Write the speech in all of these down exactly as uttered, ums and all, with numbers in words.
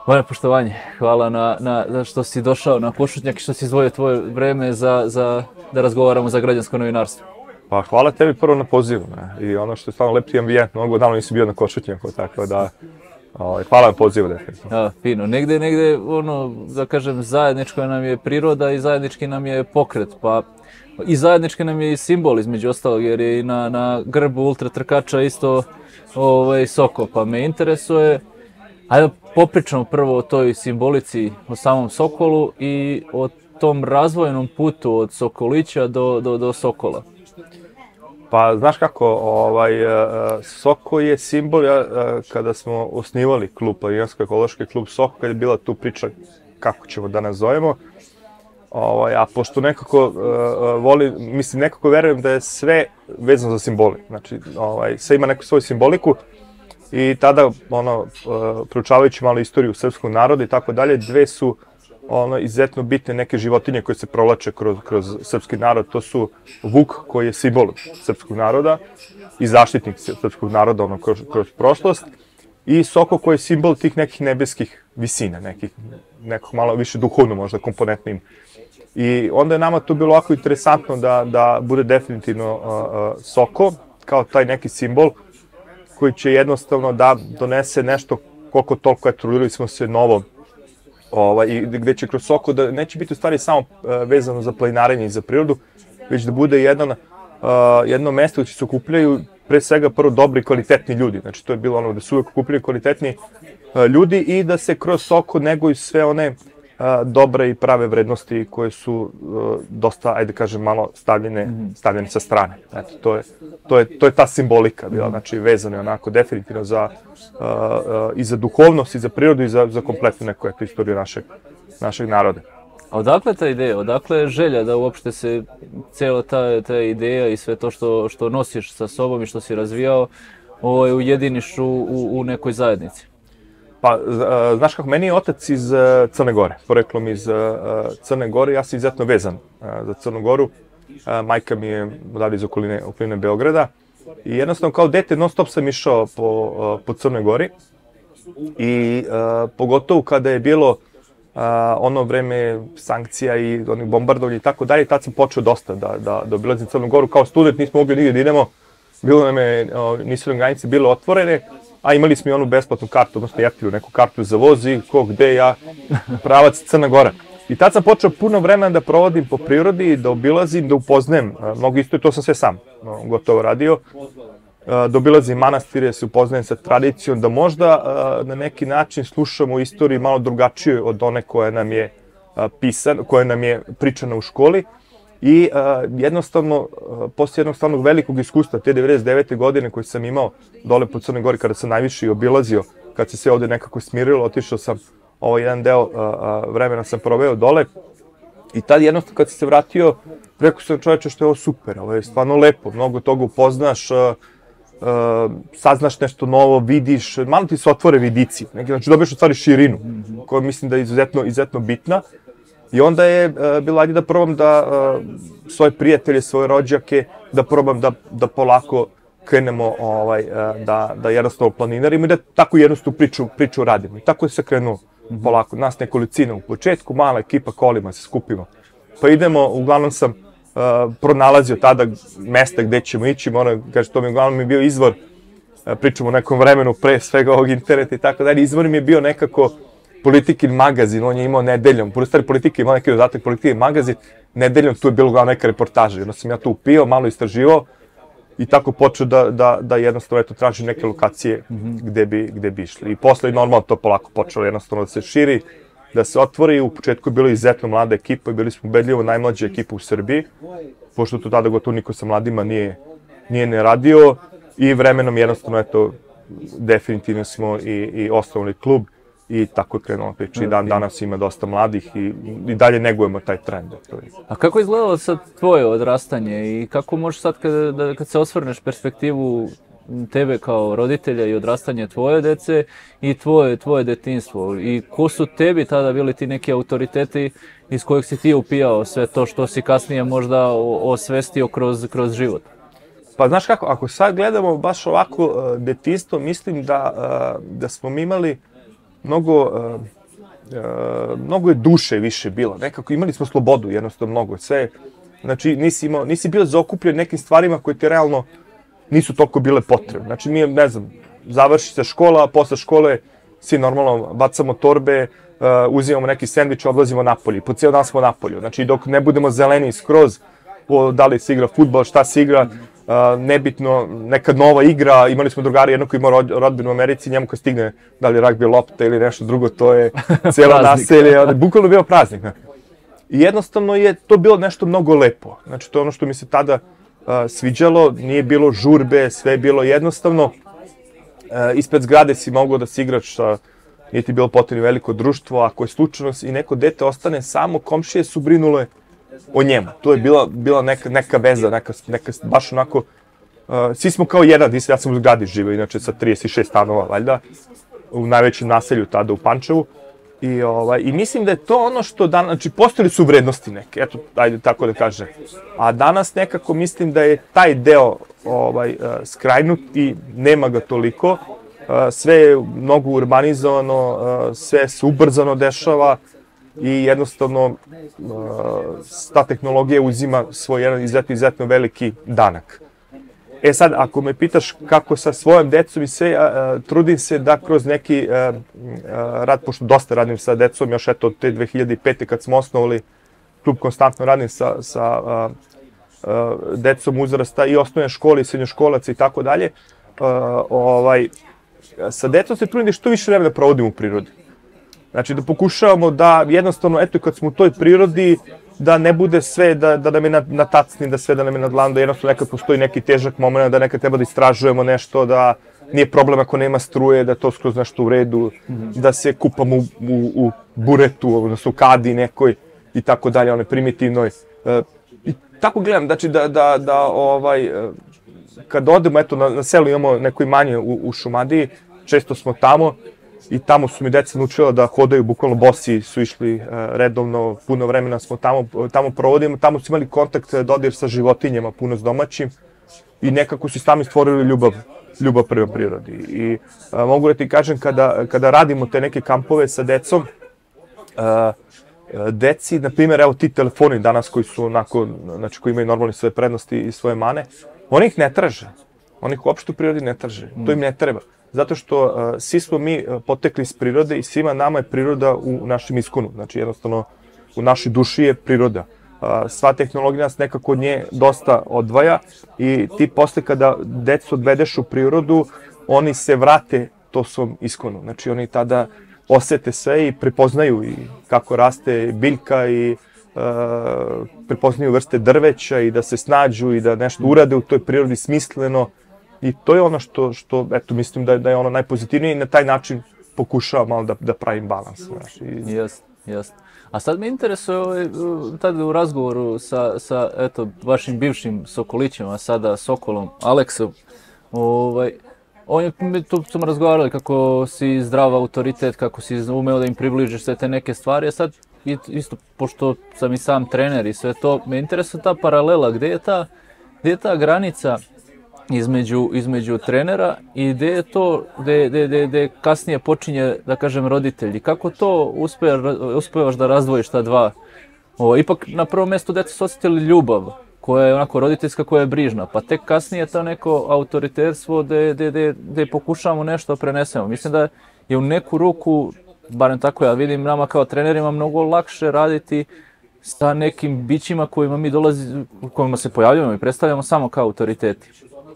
Moje poštovanje, hvala na, na što si došao na Košutnjak i što si izdvojio tvoje vreme za, za, da razgovaramo za građansko novinarstvo. Pa hvala tebi prvo na pozivu, ne? I ono što je stvarno lepši ambijent, mnogo davno nisi bio na Košutnjaku, tako da ovaj, hvala na pozivu definitivno. Ja, fino, negde, negde, ono, da kažem, zajedničko nam je priroda i zajednički nam je pokret, pa i zajednički nam je i simbol između ostalog, jer je i na, na grbu ultra trkača isto ovaj, Soko, pa me interesuje. Ajde popričamo prvo o toj simbolici, o samom Sokolu i o tom razvojnom putu od Sokolića do, do, do Sokola. Pa znaš kako, ovaj, Soko je simbol, kada smo osnivali klub, Planinarsko-ekološki klub Soko, kad je bila tu priča kako ćemo da nazovemo, ovaj, a pošto nekako voli, mislim, nekako verujem da je sve vezano za simboli, znači ovaj, sve ima neku svoju simboliku. I tada, ono, proučavajući malo istoriju srpskog naroda i tako dalje, dve su ono, izuzetno bitne neke životinje koje se provlače kroz, kroz srpski narod. To su vuk koji je simbol srpskog naroda i zaštitnik srpskog naroda ono, kroz, kroz prošlost. I Soko koji je simbol tih nekih nebeskih visina, nekih, nekog malo više duhovno možda komponentnim. I onda je nama to bilo ovako interesantno da, da bude definitivno uh, uh, Soko kao taj neki simbol koji će jednostavno da donese nešto koliko toliko, eto, trudili smo se novo, ovaj, i gde će kroz Soko da neće biti u stvari samo uh, vezano za planinarenje i za prirodu, već da bude jedan, uh, jedno mesto gde će se okupljaju pre svega prvo dobri i kvalitetni ljudi, znači to je bilo ono da se uvek okupljaju kvalitetni uh, ljudi i da se kroz Soko neguju sve one uh, dobre i prave vrednosti koje su uh, dosta, ajde kažem, malo stavljene, stavljene sa strane. Eto, to je, to je, to je ta simbolika bila, znači vezano je onako definitivno za, uh, uh, i za duhovnost, i za prirodu, i za, za kompletnu neku eto, istoriju našeg, našeg naroda. A odakle ta ideja, odakle je želja da uopšte se cijela ta, ta ideja i sve to što, što nosiš sa sobom i što si razvijao ovaj, ujediniš u, u, u nekoj zajednici? Pa, znaš kako, meni je otac iz Crne Gore, poreklom iz Crne Gore, ja sam izuzetno vezan za Crnu Goru. Majka mi je odavde iz okoline, okoline Beograda i jednostavno kao dete non stop sam išao po, po Crnoj Gori i pogotovo kada je bilo ono vreme sankcija i onih bombardovanja i tako dalje, tad sam počeo dosta da, da, da obilazim Crnu Goru. Kao student nismo mogli nigdje da idemo, bilo nam je, nisu nam granice bile otvorene, a imali smo i onu besplatnu kartu, odnosno jeftinu neku kartu za voz i ko gde ja, pravac Crna Gora. I tad sam počeo puno vremena da provodim po prirodi, da obilazim, da upoznajem mnogo isto i to sam sve sam gotovo radio. Da obilazim manastire, se upoznajem sa tradicijom, da možda na neki način slušamo istoriju malo drugačije od one koja nam je pisana, koja nam je pričana u školi. I uh, jednostavno, uh, poslije jednostavnog velikog iskustva, te devedeset devete godine koje sam imao dole po Crnoj Gori, kada sam najviše i obilazio, kad se sve ovde nekako smirilo, otišao sam, ovaj jedan deo uh, uh, vremena sam proveo dole. I tad jednostavno kad sam se vratio, rekao sam čoveče što je ovo super, ovo je stvarno lepo, mnogo toga upoznaš, uh, uh, saznaš nešto novo, vidiš, malo ti se otvore vidici, neki, znači dobiješ u stvari širinu, koja mislim da je izuzetno, izuzetno bitna. I onda je uh, bilo, ajde da probam da uh, svoje prijatelje, svoje rođake, da probam da, da polako krenemo ovaj, uh, da, da jednostavno planinarimo i da tako jednostavno priču, priču radimo. I tako je se krenuo mm-hmm. polako. Nas nekolicina u početku, mala ekipa kolima se skupimo. Pa idemo, uglavnom sam uh, pronalazio tada mesta gde ćemo ići, moram kažem, to mi uglavnom je bio izvor, uh, pričamo o nekom vremenu pre svega ovog interneta i tako dalje, izvor mi je bio nekako Politikin magazin, on je imao nedeljom, pored stvari Politike imao neki dodatak Politikin magazin, nedeljom tu je bilo uglavnom neka reportaža, onda sam ja tu upio, malo istraživao i tako počeo da, da, da jednostavno eto, tražim neke lokacije mm-hmm. gde, bi, gde bi išli. I posle normalno to polako počelo jednostavno da se širi, da se otvori. U početku je bilo izuzetno mlada ekipa i bili smo ubedljivo najmlađa ekipa u Srbiji, pošto tu tada gotovo niko sa mladima nije, nije ne radio i vremenom jednostavno eto, definitivno smo i, i osnovali klub. I tako je krenula priča. I dan danas ima dosta mladih i, i dalje negujemo taj trend. A kako je izgledalo sad tvoje odrastanje i kako možeš sad kad, da, kad se osvrneš perspektivu tebe kao roditelja i odrastanje tvoje dece i tvoje, tvoje detinjstvo? I ko su tebi tada bili ti neki autoriteti iz kojeg si ti upijao sve to što si kasnije možda osvestio kroz, kroz život? Pa znaš kako, ako sad gledamo baš ovako detinjstvo, mislim da, da smo mi imali mnogo uh, mnogo je duše više bilo, nekako imali smo slobodu, jednostavno mnogo, sve, znači nisi, imao, nisi bio zaokupljen nekim stvarima koje ti realno nisu toliko bile potrebne. Znači mi, ne znam, završi se škola, a posle škole svi normalno bacamo torbe, uh, uzimamo neki sendvič, odlazimo napolje. Po cijel dan smo napolju. Znači dok ne budemo zeleni skroz, o, da li se igra fudbal, šta se igra, uh, nebitno, neka nova igra. Imali smo drugari, jedno koji ima rod, rodbinu u Americi, njemu kad stigne da li ragbi lopta ili nešto drugo, to je cijelo naselje. Bukvalno bio praznik. Ne? I jednostavno je to bilo nešto mnogo lepo. Znači to je ono što mi se tada uh, sviđalo, nije bilo žurbe, sve je bilo jednostavno. Uh, ispred zgrade si mogao da si igraš sa, nije ti bilo potrebno veliko društvo, ako je slučajno i neko dete ostane samo, komšije su brinule o njemu. To je bila, bila neka, neka veza, neka, neka, baš onako, uh, svi smo kao jedan, ja sam u zgradi živio, inače sa trideset šest stanova, valjda, u najvećem naselju tada u Pančevu. I, ovaj, I mislim da je to ono što danas, znači postojali su vrednosti neke, eto, ajde tako da kažem. A danas nekako mislim da je taj deo ovaj, uh, skrajnut i nema ga toliko. Uh, sve je mnogo urbanizovano, uh, sve se ubrzano dešava i jednostavno uh, ta tehnologija uzima svoj jedan izuzetno, izuzetno veliki danak. E sad, ako me pitaš kako sa svojom decom i sve, uh, trudim se da kroz neki uh, uh, rad, pošto dosta radim sa decom, još eto od te dve hiljade pete kad smo osnovali klub, konstantno radim sa, sa uh, uh, decom uzrasta i osnovne škole i srednjoškolaca i tako dalje, ovaj, sa decom se trudim da što više vremena provodim u prirodi. Znači da pokušavamo da jednostavno, eto kad smo u toj prirodi, da ne bude sve, da, da nam je na, na tacni, da sve da nam je na dlanu, da jednostavno nekad postoji neki težak moment, da nekad treba da istražujemo nešto, da nije problem ako nema struje, da to skroz nešto u redu, mm-hmm. da se kupamo u, u, u buretu, odnosno u kadi nekoj i tako dalje, onoj primitivnoj. E, I tako gledam, znači da, da, da ovaj, kad odemo, eto na, na selu imamo neko imanje u, u Šumadiji, često smo tamo, i tamo su mi deca naučila da hodaju, bukvalno bosi su išli uh, redovno, puno vremena smo tamo, tamo provodimo, tamo su imali kontakt, dodir sa životinjama, puno s domaćim i nekako su sami stvorili ljubav, ljubav prema prirodi. I uh, mogu da ti kažem, kada, kada radimo te neke kampove sa decom, uh, deci, na primjer, evo ti telefoni danas koji su onako, znači koji imaju normalne svoje prednosti i svoje mane, oni ih ne traže, oni ih uopšte u prirodi ne traže, to im ne treba. Zato što uh, svi smo mi uh, potekli iz prirode i svima nama je priroda u našem iskonu. Znači jednostavno u našoj duši je priroda. Uh, sva tehnologija nas nekako od nje dosta odvaja i ti posle kada decu odvedeš u prirodu, oni se vrate to svom iskonu. Znači oni tada osete sve i prepoznaju i kako raste biljka i uh, prepoznaju vrste drveća i da se snađu i da nešto urade u toj prirodi smisleno. I to je ono što, što eto, mislim da je, da je ono najpozitivnije i na taj način pokušavam malo da, da pravim balans. Znači. Jest, jest. A sad me interesuje, ovaj, tada u razgovoru sa, sa eto, vašim bivšim Sokolićem, a sada Sokolom, Aleksom, ovaj, on je, mi tu smo razgovarali kako si zdrav autoritet, kako si umeo da im približiš sve te neke stvari, a sad isto, pošto sam i sam trener i sve to, me interesuje ta paralela, gde je ta, gde je ta granica između, između trenera i gde je to, gde, gde, gde, gde kasnije počinje, da kažem, roditelji. Kako to uspeva, uspevaš da razdvojiš ta dva? O, ipak na prvom mjestu deca su osjetili ljubav, koja je onako roditeljska, koja je brižna, pa tek kasnije to neko autoriterstvo gde, gde, gde, gde pokušavamo nešto da prenesemo. Mislim da je u neku ruku, barem tako ja vidim, nama kao trenerima mnogo lakše raditi sa nekim bićima kojima mi dolazi, kojima se pojavljamo i predstavljamo samo kao autoriteti.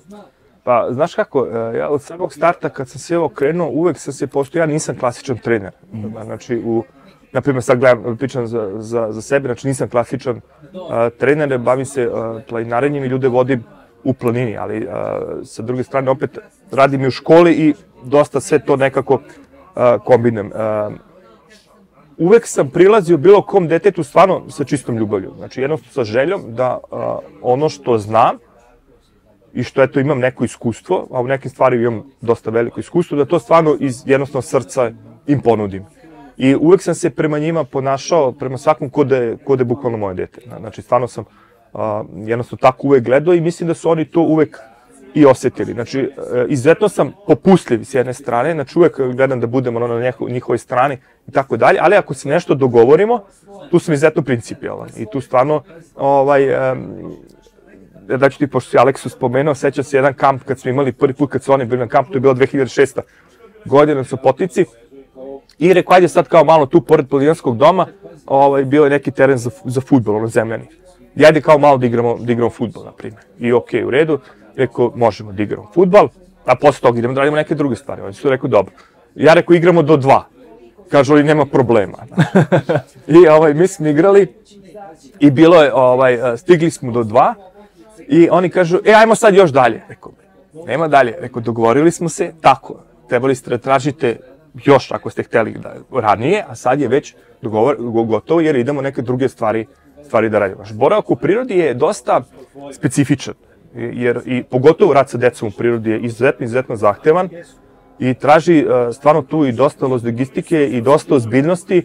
Pa, znaš kako, ja od samog starta kad sam se ovo krenuo, uvek sam se postao, ja nisam klasičan trener. Znači, u, naprimjer, sad gledam, pričam za, za, za sebe, znači nisam klasičan uh, trener, bavim se uh, planinarenjem i ljude vodim u planini, ali uh, sa druge strane opet radim i u školi i dosta sve to nekako uh, kombinujem. Uh, uvek sam prilazio bilo kom detetu stvarno sa čistom ljubavlju, znači jednostavno sa željom da uh, ono što znam i što eto imam neko iskustvo, a u nekim stvari imam dosta veliko iskustvo, da to stvarno iz jednostavno srca im ponudim. I uvek sam se prema njima ponašao, prema svakom ko da je, ko da je bukvalno moje dete. Znači stvarno sam uh, jednostavno tako uvek gledao i mislim da su oni to uvek i osjetili. Znači, izuzetno sam popustljiv s jedne strane, znači uvek gledam da budemo na njihovoj strani i tako dalje, ali ako se nešto dogovorimo, tu sam izuzetno principijalan i tu stvarno, ovaj, da ću ti, pošto si Aleksu spomenuo, sećam se jedan kamp kad smo imali prvi put kad su oni bili na kampu, to je bilo dve hiljade šesta. godine su Potici i rekao, ajde sad kao malo tu pored Planijanskog doma, ovaj, bio je neki teren za, za fudbal, ono zemljani. I ajde kao malo da igramo, da igramo fudbal, na primjer. I okej, okay, u redu, rekao, možemo da igramo fudbal, a posle toga idemo da radimo neke druge stvari. Oni su rekao, dobro. Ja rekao, igramo do dva. Kažu, ali nema problema. I ovaj, mi smo igrali i bilo je, ovaj, stigli smo do dva i oni kažu, e, ajmo sad još dalje. Rekao, nema dalje. Rekao, dogovorili smo se tako. Trebali ste da tražite još ako ste hteli da ranije, a sad je već dogovor, gotovo jer idemo neke druge stvari, stvari da radimo. Boravak u prirodi je dosta specifičan, jer i pogotovo rad sa decom u prirodi je izuzetno, izuzetno zahtevan i traži uh, stvarno tu i dosta logistike i dosta ozbiljnosti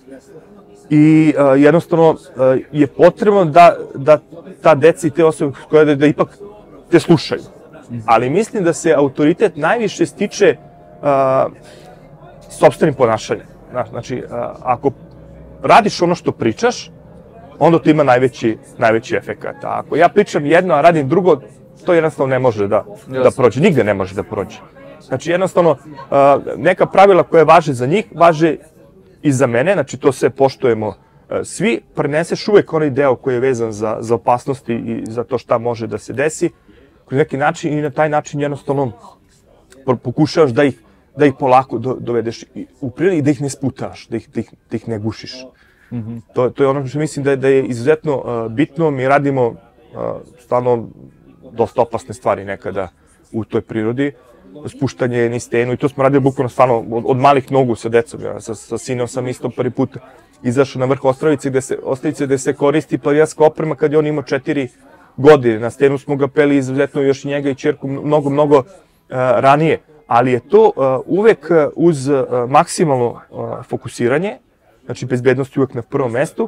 i uh, jednostavno uh, je potrebno da, da ta deca i te osobe koje da, da ipak te slušaju. Ali mislim da se autoritet najviše stiče uh, sopstvenim ponašanjem. Znači, uh, ako radiš ono što pričaš, onda to ima najveći, najveći efekat. A ako ja pričam jedno, a radim drugo, to jednostavno ne može da, da prođe. Nigde ne može da prođe. Znači, jednostavno, uh, neka pravila koje važe za njih, važe i za mene. Znači, to sve poštujemo uh, svi. Preneseš uvek onaj deo koji je vezan za, za opasnosti i za to šta može da se desi. Kroz neki način i na taj način jednostavno pokušavaš da ih, da ih polako do, dovedeš u prirodi i da ih ne sputavaš, da ih, da ih, da ih ne gušiš. Mm-hmm. to, to je ono što mislim da je, da je izuzetno uh, bitno. Mi radimo uh, stvarno dosta opasne stvari nekada u toj prirodi. Spuštanje niz stenu i to smo radili bukvalno stvarno od, od malih nogu sa decom. Ja, sa, sa sinom sam isto prvi put izašao na vrh Ostravice gde se, Ostravice gde se koristi plavijanska oprema kad je on imao četiri godine. Na stenu smo ga peli izuzetno još i njega i ćerku mnogo, mnogo uh, ranije. Ali je to uh, uvek uz uh, maksimalno uh, fokusiranje, znači bezbednost je uvek na prvom mestu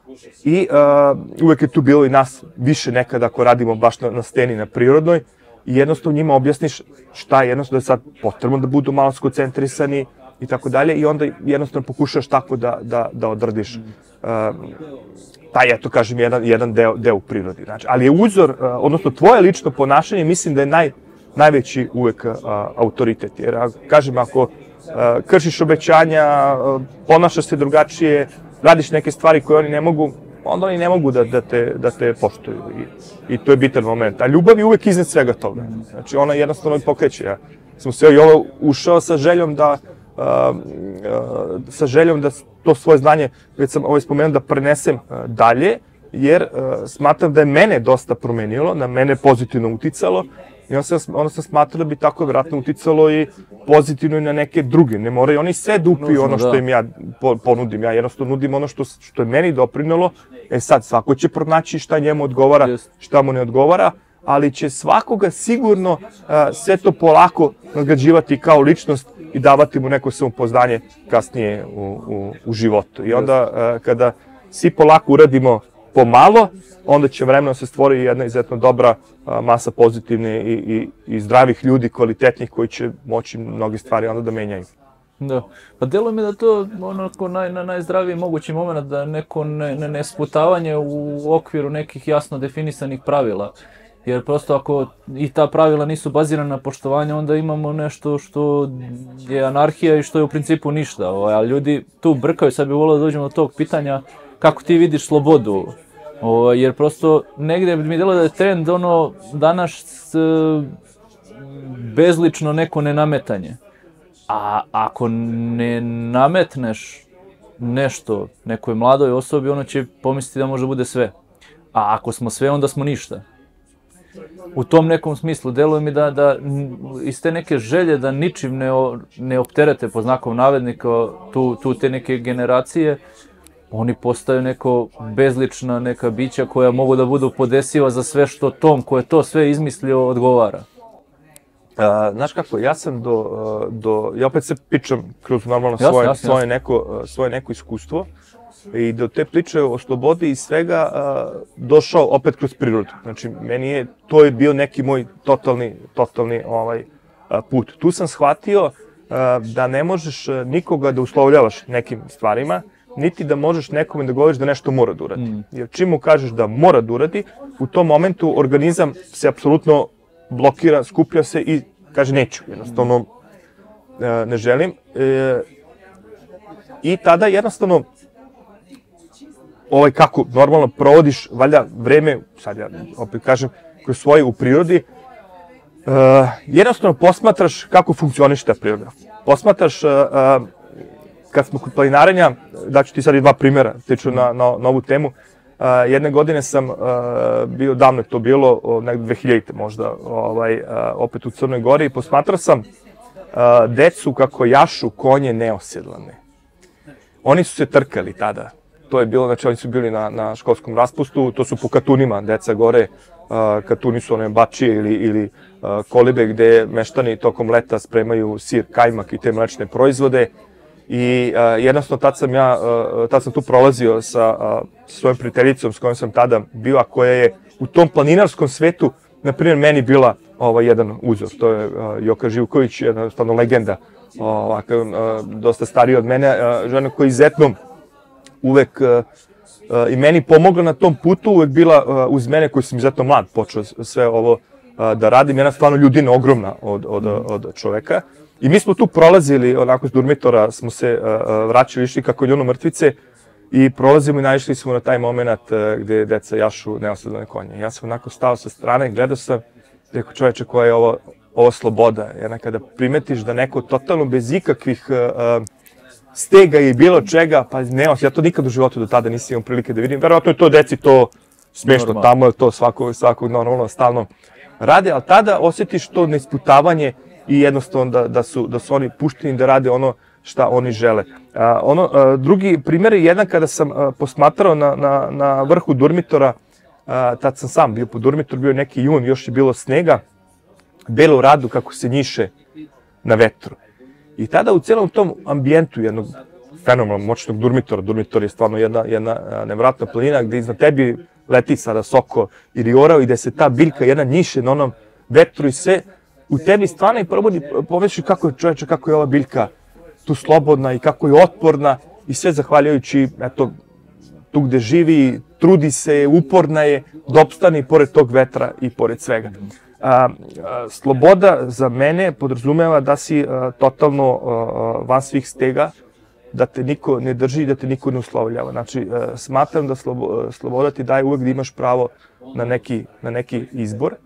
i uh, uvek je tu bilo i nas više nekada ako radimo baš na, na steni, na prirodnoj i jednostavno njima objasniš šta je jednostavno da je sad potrebno da budu malo skoncentrisani i tako dalje i onda jednostavno pokušaš tako da, da, da odradiš uh, taj, eto kažem, jedan, jedan deo, deo u prirodi. Znači, ali je uzor, uh, odnosno tvoje lično ponašanje, mislim da je naj, najveći uvek uh, autoritet. Jer, kažem, ako uh, kršiš obećanja, uh, ponašaš se drugačije, radiš neke stvari koje oni ne mogu, onda oni ne mogu da, da, te, da te poštuju. I, I to je bitan moment. A ljubav je uvek iznad svega toga. Znači, ona jednostavno pokreće. Ja sam sve i ovo ušao sa željom da Uh, uh, sa željom da to svoje znanje, već sam ovaj spomenuo, da prenesem uh, dalje, jer uh, smatram da je mene dosta promenilo, na mene pozitivno uticalo i onda sam, onda sam smatrao da bi tako vjerojatno uticalo i pozitivno i na neke druge. Ne moraju oni sve da upiju ono što im ja ponudim. Ja jednostavno nudim ono što, što je meni doprinelo. E sad, svako će pronaći šta njemu odgovara, šta mu ne odgovara, ali će svakoga sigurno uh, sve to polako nagrađivati kao ličnost i davati mu neko samopouzdanje kasnije u, u, u životu. I onda uh, kada svi polako uradimo pomalo, onda će vremenom se stvori jedna izuzetno dobra uh, masa pozitivne i, i, i zdravih ljudi, kvalitetnih, koji će moći mnoge stvari onda da menjaju. Da, pa deluje mi da to onako naj, na najzdraviji mogući moment, da neko ne, ne, ne sputavanje u okviru nekih jasno definisanih pravila. Jer prosto ako i ta pravila nisu bazirana na poštovanje, onda imamo nešto što je anarhija i što je u principu ništa. A ljudi tu brkaju, sad bi volio da dođemo do tog pitanja kako ti vidiš slobodu. Jer prosto negdje mi deluje da je trend ono danas bezlično neko nenametanje. A ako ne nametneš nešto nekoj mladoj osobi, ono će pomisliti da može bude sve. A ako smo sve, onda smo ništa. U tom nekom smislu deluje mi da, da iz te neke želje da ničim ne, ne opterete po znakom navednika tu, tu te neke generacije, oni postaju neko bezlična neka bića koja mogu da budu podesiva za sve što tom ko je to sve izmislio odgovara. A, znaš kako, ja sam do, do, ja opet se pričam kroz normalno svoje, jasne, jasne, svoje, neko, svoje neko iskustvo. i do te priče o slobodi i svega došao opet kroz prirodu. Znači, meni je, to je bio neki moj totalni, totalni ovaj, put. Tu sam shvatio da ne možeš nikoga da uslovljavaš nekim stvarima, niti da možeš nekome da govoriš da nešto mora da uradi. Mm. Jer čim mu kažeš da mora da uradi, u tom momentu organizam se apsolutno blokira, skuplja se i kaže neću, jednostavno e, ne želim. E, I tada jednostavno, ovaj kako normalno provodiš, valjda vreme, sad ja opet kažem, kroz svoje u prirodi, e, jednostavno posmatraš kako funkcioniš ta priroda. Posmatraš, e, kad smo kod planinarenja, daću ti sad i dva primjera, tiču na, na, na ovu temu. Uh, jedne godine sam uh, bio, davno je to bilo, uh, nekde dve hiljadite možda, ovaj, uh, opet u Crnoj Gori, i posmatrao sam uh, decu kako jašu konje neosedlane. Oni su se trkali tada. To je bilo, znači oni su bili na, na školskom raspustu, to su po katunima, deca gore, uh, katuni su one bačije ili, ili uh, kolibe gde meštani tokom leta spremaju sir, kajmak i te mlečne proizvode. I uh, jednostavno tad sam ja, uh, tad sam tu prolazio sa uh, svojom prijateljicom s kojom sam tada bio, a koja je u tom planinarskom svetu, na primjer, meni bila ovaj, jedan uzor. To je uh, Joka Živković, jednostavno legenda, ovakav, uh, dosta stariji od mene, uh, žena koja je izuzetno uvek uh, uh, i meni pomogla na tom putu, uvek bila uh, uz mene koji sam izuzetno mlad počeo sve ovo uh, da radim. Jedna stvarno ljudina ogromna od, od, od čoveka. I mi smo tu prolazili, onako s Durmitora smo se uh, vraćali, išli kako ljuno mrtvice i prolazimo i naišli smo na taj moment uh, gde deca jašu neosedlane konje. Ja sam onako stao sa strane, gledao sam, rekao čoveče koja je ovo, ovo sloboda. Jedna kada primetiš da neko totalno bez ikakvih uh, stega i bilo čega, pa ne, ja to nikad u životu do tada nisam imao prilike da vidim. Verovatno je to deci to smiješno, normalno. Tamo je to svakog, svakog normalno stalno rade, ali tada osjetiš to neisputavanje i jednostavno da, da, su, da su oni pušteni da rade ono šta oni žele. A, ono, a, drugi primjer je jedan kada sam a, posmatrao na, na, na vrhu Durmitora, a, tad sam sam bio po Durmitoru, bio neki jun, još je bilo snega, belo radu kako se njiše na vetru. I tada u celom tom ambijentu jednog fenomenalnog moćnog Durmitora, Durmitor je stvarno jedna, jedna nevratna planina gde iznad tebi leti sada Soko ili Orao i gde se ta biljka jedna njiše na onom vetru i sve, u tebi stvarno i probudi, pomisliš kako je čovječe, kako je ova biljka tu slobodna i kako je otporna i sve zahvaljujući, eto, tu gde živi, trudi se, uporna je, da opstane i pored tog vetra i pored svega. A, a, sloboda za mene podrazumeva da si a, totalno a, van svih stega, da te niko ne drži i da te niko ne uslovljava. Znači, a, smatram da slobo, sloboda ti daje uvek da imaš pravo na neki, na neki izbor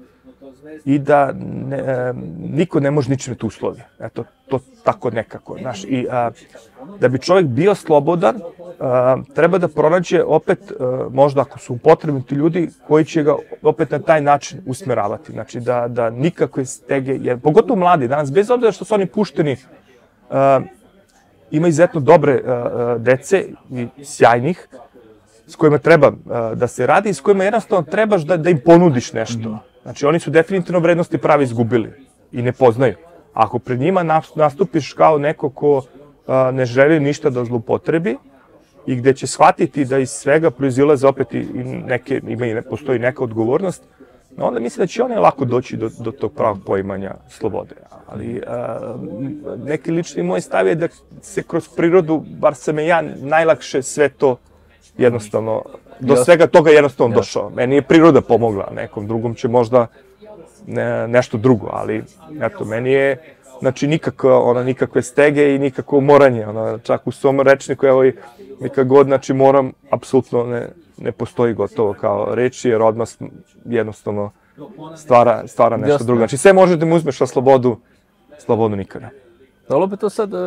i da ne, e, niko ne može ničime te uslovi. Eto, to tako nekako. Znaš. I a, da bi čovjek bio slobodan, a, treba da pronađe opet, a, možda ako su potrebni ti ljudi, koji će ga opet na taj način usmeravati. Znači, da, da nikakve stege, jer pogotovo mladi danas, bez obzira što su oni pušteni, a, ima izuzetno dobre a, a, dece i sjajnih, s kojima treba a, da se radi i s kojima jednostavno trebaš da, da im ponudiš nešto. Znači, oni su definitivno vrednosti pravi izgubili i ne poznaju. Ako pred njima nastupiš kao neko ko a, ne želi ništa da zlupotrebi i gde će shvatiti da iz svega proizilaze opet i neke, ima i ne, postoji neka odgovornost, onda mislim da će oni lako doći do, do tog pravog poimanja slobode. Ali a, neki lični moj stav je da se kroz prirodu, bar sam ja najlakše sve to jednostavno, do svega toga jednostavno došao. Meni je priroda pomogla, nekom drugom će možda ne, nešto drugo, ali eto, meni je, znači, nikakva, ona, nikakve stege i nikakvo moranje, ona, čak u svom rečniku, evo i nikad god, znači, moram, apsolutno ne, ne postoji gotovo kao reči, jer odmah jednostavno stvara, stvara nešto Jasno. drugo. Znači, sve može da mu uzmeš, a slobodu, slobodu nikada. Ali opet to sad,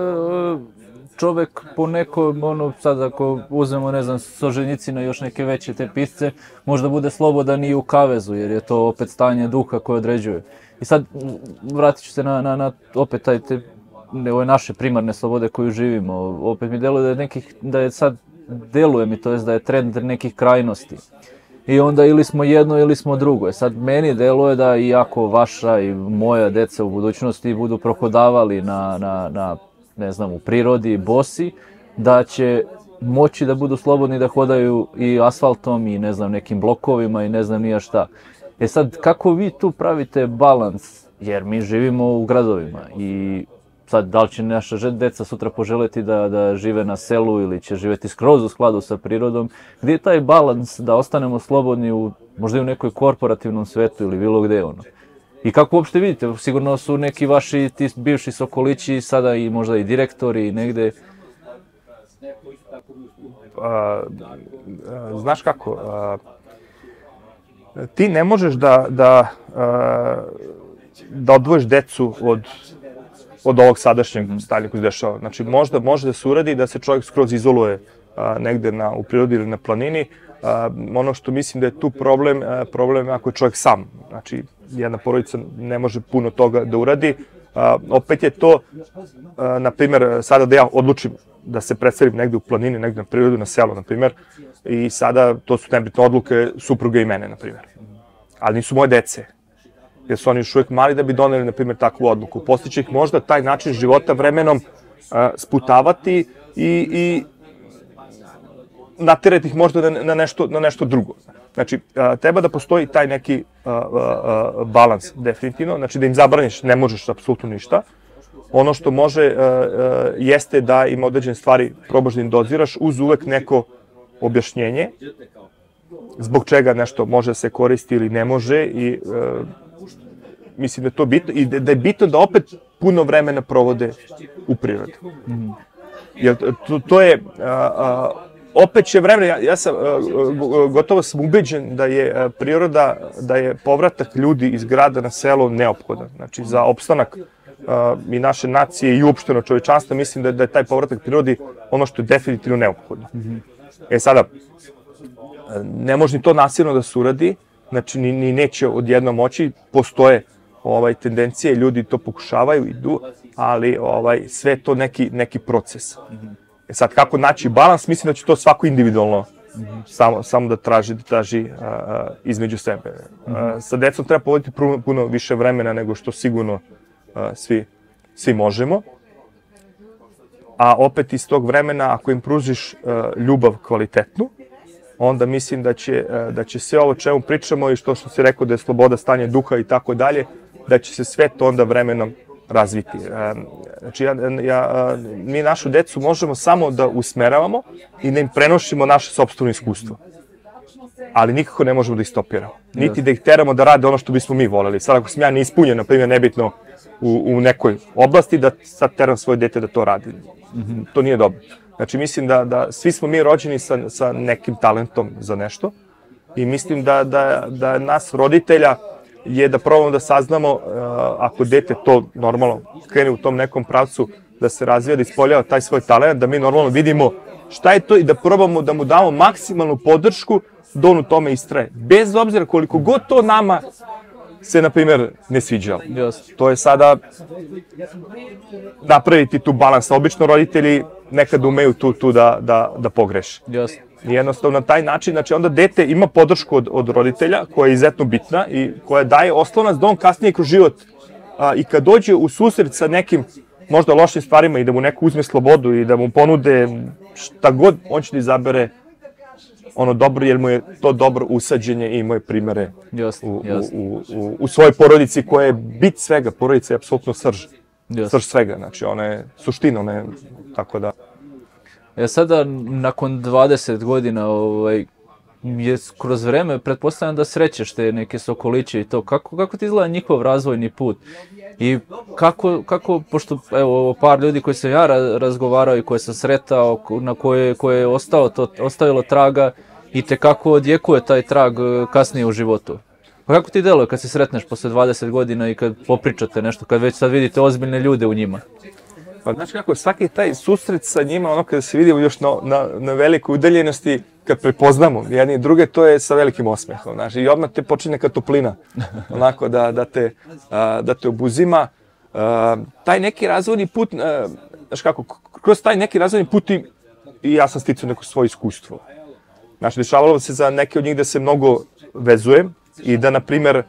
čovek po neko, ono, sad ako uzmemo, ne znam, Solženjicina i još neke veće te pisce, možda bude slobodan i u kavezu, jer je to opet stanje duha koje određuje. I sad, vratit ću se na, na, na opet taj, te, ove naše primarne slobode koju živimo. Opet mi deluje da je nekih, da je sad, deluje mi, to jest da je trend nekih krajnosti. I onda ili smo jedno ili smo drugo. E sad, meni deluje da iako vaša i moja deca u budućnosti budu prohodavali na, na, na ne znam, u prirodi, bosi, da će moći da budu slobodni da hodaju i asfaltom i ne znam nekim blokovima i ne znam nija šta. E sad, kako vi tu pravite balans? Jer mi živimo u gradovima i sad, da li će naša deca sutra poželjeti da, da žive na selu ili će živjeti skroz u skladu sa prirodom? Gdje je taj balans da ostanemo slobodni u, možda i u nekoj korporativnom svetu ili bilo gde ono? I kako uopšte vidite? Sigurno su neki vaši ti bivši sokolići, sada i možda i direktori i negde. A, a, znaš kako, a, ti ne možeš da, da, a, da odvojiš decu od, od ovog sadašnjeg stanja koji se dešava. Znači, možda može da se uradi da se čovjek skroz izoluje a, negde na, u prirodi ili na planini. A, ono što mislim da je tu problem, a, problem je ako je čovjek sam. Znači, jedna porodica ne može puno toga da uradi. A, opet je to, a, na primjer, sada da ja odlučim da se predstavim negde u planini, negde na prirodu, na selu, na primjer, i sada to su nebitne odluke supruge i mene, na primjer. Ali nisu moje dece, jer su oni još uvijek mali da bi doneli, na primjer, takvu odluku. Postiće ih možda taj način života vremenom a, sputavati i, i naterati ih možda na, na, nešto, na nešto drugo. Znači, a, treba da postoji taj neki a, a, a, balans, definitivno. Znači, da im zabraniš, ne možeš apsolutno ništa. Ono što može a, a, jeste da im određene stvari probaš da im doziraš uz uvek neko objašnjenje zbog čega nešto može da se koristi ili ne može i a, mislim da je to bitno i da je bitno da opet puno vremena provode u prirodi. Mm-hmm. Jer to, to je, a, a, opet će vremena, ja, ja sam, a, gotovo sam ubeđen da je a, priroda, da je povratak ljudi iz grada na selo neophodan. Znači za opstanak a, i naše nacije i uopšteno čovečanstva, mislim da, da je taj povratak prirodi ono što je definitivno neophodno. Mm-hmm. E sada, ne može ni to nasilno da se uradi, znači ni, ni neće odjednom moći, postoje ovaj tendencije, ljudi to pokušavaju, idu, ali ovaj sve to neki neki proces. Mm-hmm. E sad kako naći balans, mislim da će to svako individualno mm-hmm. samo samo da traži da traži a, a, između sebe. Mm-hmm. A, sa decom treba provoditi puno, puno više vremena nego što sigurno a, svi svi možemo. A opet iz tog vremena ako im pružiš a, ljubav kvalitetnu, onda mislim da će da će sve ovo čemu pričamo i što što si rekao da je sloboda stanje duha i tako dalje, da će se sve to onda vremenom razviti. Znači, ja, ja, mi našu decu možemo samo da usmeravamo i da im prenošimo naše sopstveno iskustvo. Ali nikako ne možemo da ih stopiramo. Niti da ih teramo da rade ono što bismo mi voleli. Sad ako sam ja neispunjen, na primjer, nebitno u, u nekoj oblasti, da sad teram svoje dete da to radi. Mm-hmm. To nije dobro. Znači, mislim da, da svi smo mi rođeni sa, sa nekim talentom za nešto i mislim da, da, da nas roditelja je da probamo da saznamo, uh, ako dete to normalno krene u tom nekom pravcu, da se razvija, da ispoljava taj svoj talent, da mi normalno vidimo šta je to i da probamo da mu damo maksimalnu podršku da on u tome istraje. Bez obzira koliko god to nama se, na primjer, ne sviđalo. Yes. To je sada napraviti tu balans. Obično roditelji nekad umeju tu, tu da, da, da pogreše. Yes. I jednostavno na taj način, znači onda dete ima podršku od, od roditelja koja je izuzetno bitna i koja daje oslonac da on kasnije kroz život a, i kad dođe u susret sa nekim možda lošim stvarima i da mu neko uzme slobodu i da mu ponude šta god, on će da izabere ono dobro jer mu je to dobro usađenje i imaju primere just, u, just. u, u, u svojoj porodici koja je bit svega. Porodica je apsolutno srž. Just. Srž svega, znači ona je suština, ona je tako da. Ja sada, nakon dvadeset godina, ovaj, je kroz vreme, pretpostavljam da srećeš te neke sokoliće i to. Kako, kako ti izgleda njihov razvojni put? I kako, kako pošto, evo, par ljudi koji sam ja razgovarao i koje sam sretao, na koje, koje je ostalo to, ostavilo traga i te kako odjekuje taj trag kasnije u životu? Pa kako ti deluje kad se sretneš posle dvadeset godina i kad popričate nešto, kad već sad vidite ozbiljne ljude u njima? Pa znači kako, svaki taj susret sa njima, ono kada se vidimo još na, na, na velikoj udaljenosti, kad prepoznamo jedni i druge, to je sa velikim osmehom, znači i odmah te počinje neka toplina, onako da, da, te, da te obuzima. Taj neki razvojni put, znači kako, kroz taj neki razvojni put i, i ja sam sticao neko svoje iskustvo. Znači, dešavalo se za neke od njih da se mnogo vezujem i da, na primjer,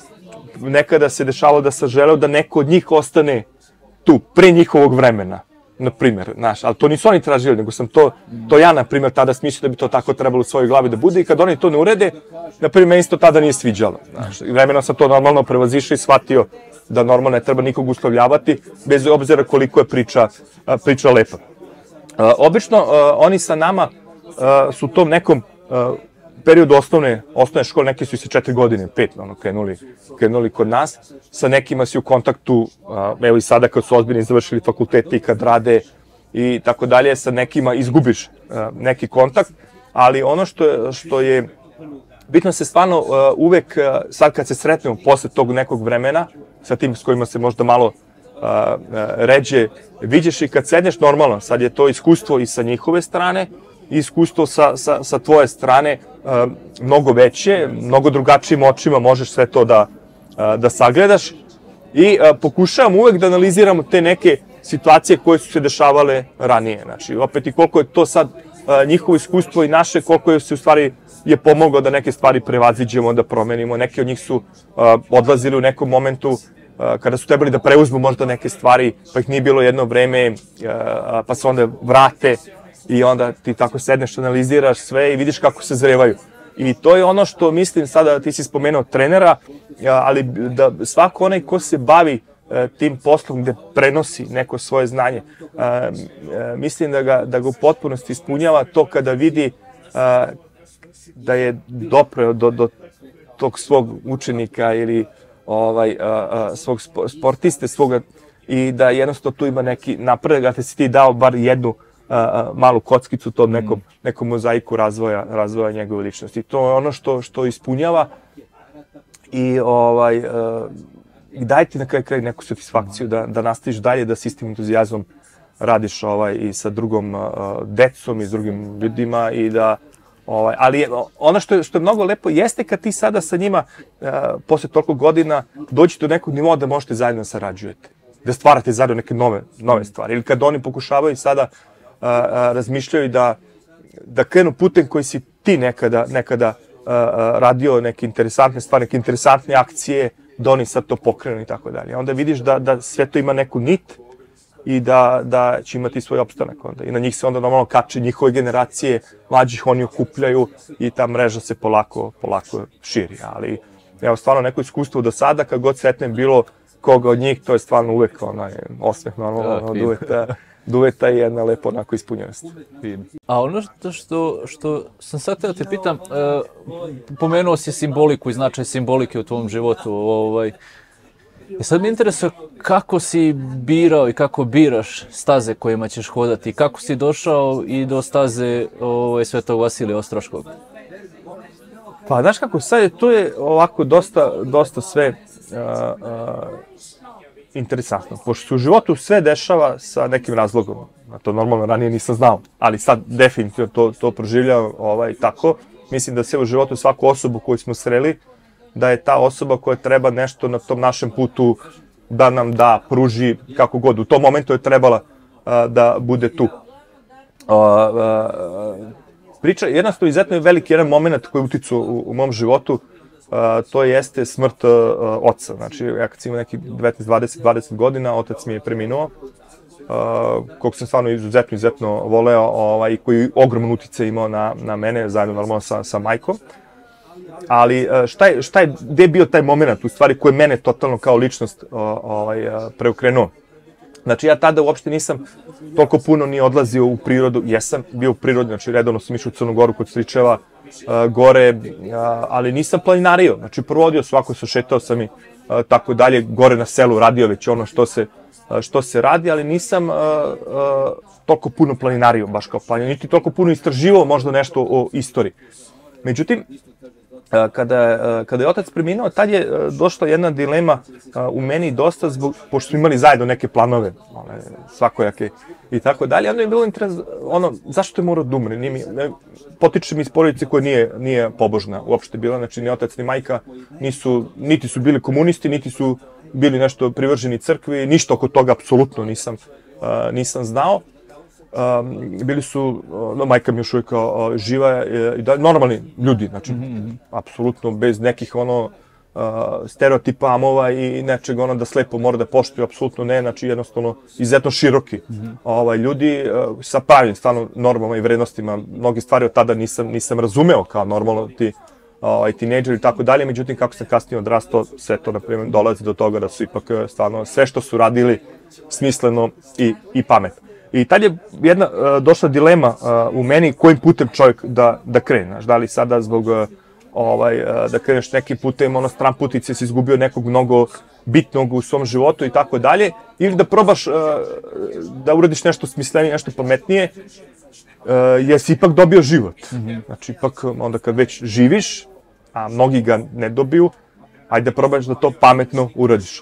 nekada se dešavalo da sam želeo da neko od njih ostane tu, pre njihovog vremena. na primjer, znaš, ali to nisu oni tražili, nego sam to, to ja, na primjer, tada smislio da bi to tako trebalo u svojoj glavi da bude i kad oni to ne urede, na primjer, meni isto tada nije sviđalo, znaš, i vremenom sam to normalno prevazišao i shvatio da normalno ne treba nikog uslovljavati, bez obzira koliko je priča, priča lepa. Obično, oni sa nama su u tom nekom periodu osnovne, osnovne škole, neki su i sa četiri godine, pet, ono, krenuli, krenuli kod nas. Sa nekima si u kontaktu, evo i sada kad su ozbiljni završili fakultete i kad rade i tako dalje, sa nekima izgubiš neki kontakt, ali ono što je, što je bitno se stvarno uvek, sad kad se sretnemo posle tog nekog vremena, sa tim s kojima se možda malo ređe viđeš i kad sedneš normalno, sad je to iskustvo i sa njihove strane, iskustvo sa, sa, sa tvoje strane uh, mnogo veće, mnogo drugačijim očima možeš sve to da, uh, da sagledaš i uh, pokušavam uvek da analiziramo te neke situacije koje su se dešavale ranije. Znači, opet i koliko je to sad uh, njihovo iskustvo i naše, koliko je se u stvari je pomoglo da neke stvari prevaziđemo, da promenimo. Neki od njih su uh, odlazili u nekom momentu uh, kada su trebali da preuzmu možda neke stvari, pa ih nije bilo jedno vreme, uh, pa se onda vrate. I onda ti tako sedneš, analiziraš sve i vidiš kako se zrevaju. I to je ono što mislim sada, ti si spomenuo trenera, ali da svako onaj ko se bavi tim poslom gde prenosi neko svoje znanje, mislim da ga, da ga u potpunosti ispunjava to kada vidi da je dopreo do, do tog svog učenika ili ovaj, svog sportiste svoga i da jednostavno tu ima neki napredak, da te si ti dao bar jednu Uh, malu kockicu tom nekom, nekom mozaiku razvoja, razvoja njegove ličnosti. To je ono što, što ispunjava i ovaj, uh, daje ti na kraju kraj neku satisfakciju da, da nastaviš dalje, da s istim entuzijazmom radiš ovaj, i sa drugom uh, decom i s drugim ljudima i da ovaj, ali ono što je, što je mnogo lepo jeste kad ti sada sa njima uh, posle toliko godina dođete do nekog nivoa da možete zajedno sarađujete, da stvarate zajedno neke nove, nove stvari ili kad oni pokušavaju sada A, a, razmišljaju da, da krenu putem koji si ti nekada, nekada a, a, radio neke interesantne stvari, neke interesantne akcije, da oni sad to pokrenu i tako dalje. Onda vidiš da, da sve to ima neku nit i da, da će imati svoj opstanak onda. I na njih se onda normalno kače njihove generacije, mlađih oni okupljaju i ta mreža se polako, polako širi. Ali evo, stvarno neko iskustvo do sada, kad god sretnem bilo koga od njih, to je stvarno uvek onaj osmeh, normalno, od uvek ta, duveta i jedna lepo onako ispunjenost. A ono što, što, što sam sad teo te pitam, uh, pomenuo si simboliku i značaj simbolike u tvom životu. Ovaj, I sad me interesuje kako si birao i kako biraš staze kojima ćeš hodati, kako si došao i do staze ovaj, Svetog Vasilija Ostroškog? Pa, znaš kako, sad je, to je ovako dosta, dosta sve uh, uh, interesantno, pošto se u životu sve dešava sa nekim razlogom. To normalno ranije nisam znao, ali sad definitivno to, to proživljavam ovaj, tako. Mislim da se u životu svaku osobu koju smo sreli, da je ta osoba koja treba nešto na tom našem putu da nam da, pruži kako god. U tom momentu je trebala a, da bude tu. A, a, priča, jednostavno, izuzetno je veliki jedan moment koji je uticao u, u mom životu. Uh, to jeste smrt uh, oca. Znači, ja kad sam imao neki devetnaest, dvadeset, dvadeset godina, otac mi je preminuo, uh, kog sam stvarno izuzetno, izuzetno voleo, ovaj, i koji je ogroman uticaj imao na, na mene, zajedno normalno sa, sa majkom. Ali uh, šta je, šta je, gde je bio taj moment, u stvari, koji je mene totalno kao ličnost uh, ovaj, uh, preokrenuo? Znači, ja tada uopšte nisam toliko puno ni odlazio u prirodu, jesam bio u prirodi, znači redovno sam išao u Crnu Goru kod stričeva, Uh, gore, uh, ali nisam planinario, znači provodio svako se, šetao sam i uh, tako dalje, gore na selu radio već ono što se, uh, što se radi, ali nisam uh, uh, toliko puno planinario, baš kao planinario, niti toliko puno istraživao možda nešto o istoriji. Međutim, uh, kada, uh, kada je otac preminuo, tad je uh, došla jedna dilema uh, u meni dosta, zbog, pošto smo imali zajedno neke planove, one, svakojake i tako dalje, onda je bilo interes, ono, zašto je morao da umre, nije mi, ne, potiče mi iz porodice koja nije, nije pobožna uopšte bila, znači ni otac ni majka nisu, niti su bili komunisti, niti su bili nešto privrženi crkvi, ništa oko toga apsolutno nisam, uh, nisam znao. Um, bili su, no, majka mi još uvijek uh, živa i da, normalni ljudi, znači, mm-hmm. apsolutno bez nekih ono, stereotipa amova i nečeg ono da slepo mora da poštuju, apsolutno ne, znači jednostavno izuzetno široki ljudi sa pravim, stvarno normama i vrednostima. Mnogi stvari od tada nisam razumeo kao normalno ti tinejdžeri i tako dalje, međutim kako sam kasnije odrastao, sve to na primjer dolazi do toga da su ipak stvarno sve što su radili smisleno i pametno. I tad je jedna došla dilema u meni kojim putem čovjek da krene, znaš, da li sada zbog da kreneš nekim putem, ono, stran putice, si izgubio nekog mnogo bitnog u svom životu i tako dalje, ili da probaš da uradiš nešto smislenije, nešto pametnije, jer si ipak dobio život. Znači, ipak onda kad već živiš, a mnogi ga ne dobiju, ajde da probaš da to pametno uradiš.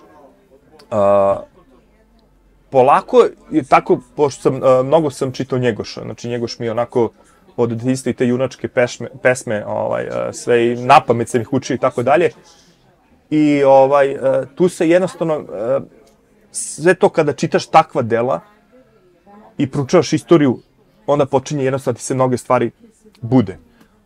Polako je tako, pošto sam, mnogo sam čitao Njegoša, znači Njegoš mi je onako od detinjstva i te junačke pesme, sve i napamet sam ih učio i tako dalje. I tu se jednostavno, sve to kada čitaš takva dela i proučavaš istoriju, onda počinje jednostavno ti se mnoge stvari bude.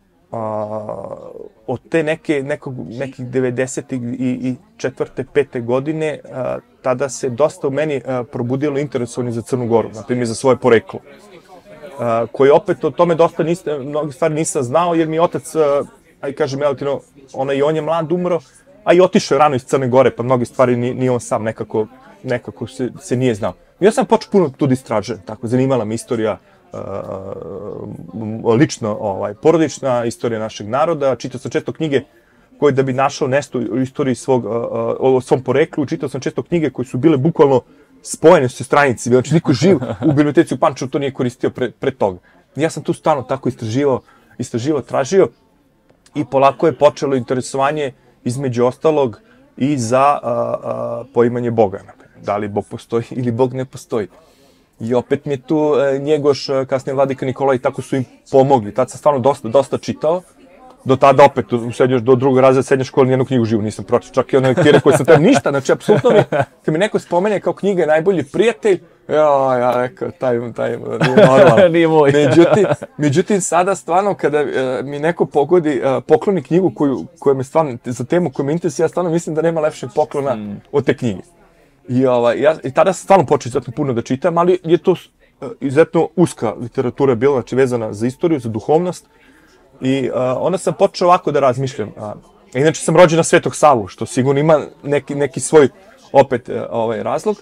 Od te nekih devedesetih i četvrte, pete godine, tada se dosta u meni probudilo interesovanje za Crnu Goru, na primjer za svoje poreklo. Koji opet o tome dosta mnogi stvari nisam znao, jer mi je otac, aj kažem, ona i on je mlad umro, a i otišao je rano iz Crne Gore, pa mnogi stvari ni on sam nekako se nije znao. Ja sam počeo puno tu da istražujem, tako, zanimala me istorija lično porodična, istorija našeg naroda, čitao sam često knjige koje da bi našao nešto u istoriji svog, o svom poreklu, čitao sam često knjige koje su bile bukvalno spojene su se stranici, znači niko živ u biblioteci u Pančevu to nije koristio pre toga. Ja sam tu stvarno tako istraživao, istraživao, tražio i polako je počelo interesovanje između ostalog i za poimanje Boga. Da li Bog postoji ili Bog ne postoji. I opet mi je tu Njegoš, kasnije Vladika Nikolaj, tako su im pomogli. Tad sam stvarno dosta, dosta čitao. Do tada opet, do drugog razreda srednje škole, nijednu knjigu živu nisam pročitao, čak i one lektire koje sam tam ništa, znači, apsolutno mi, kad mi neko spomene kao knjiga je najbolji prijatelj, ja, ja, rekao, taj, taj, nije normalno. Nije moj. Međutim, sada stvarno, kada mi neko pogodi, pokloni knjigu koja me stvarno, za temu koja me interesuje, ja stvarno mislim da nema lepšeg poklona od te knjige. I tada sam stvarno počeo izuzetno puno da čitam, ali je to izuzetno uska literatura bila, znači vezana za istoriju, za duhovnost. I onda sam počeo ovako da razmišljam. Inače sam rođen na Svetog Savu, što sigurno ima neki svoj opet razlog.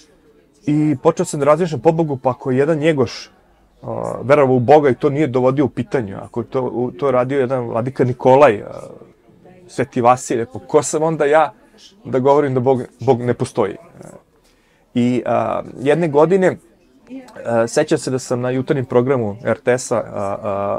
I počeo sam da razmišljam, pobogu, pa ako je jedan Njegoš verovao u Boga i to nije dovodio u pitanju, ako je to radio jedan Vladika Nikolaj, Sveti Vasilije, pa ko sam onda ja da govorim da Bog ne postoji. I jedne godine, sećam se da sam na jutarnjem programu er te es-a,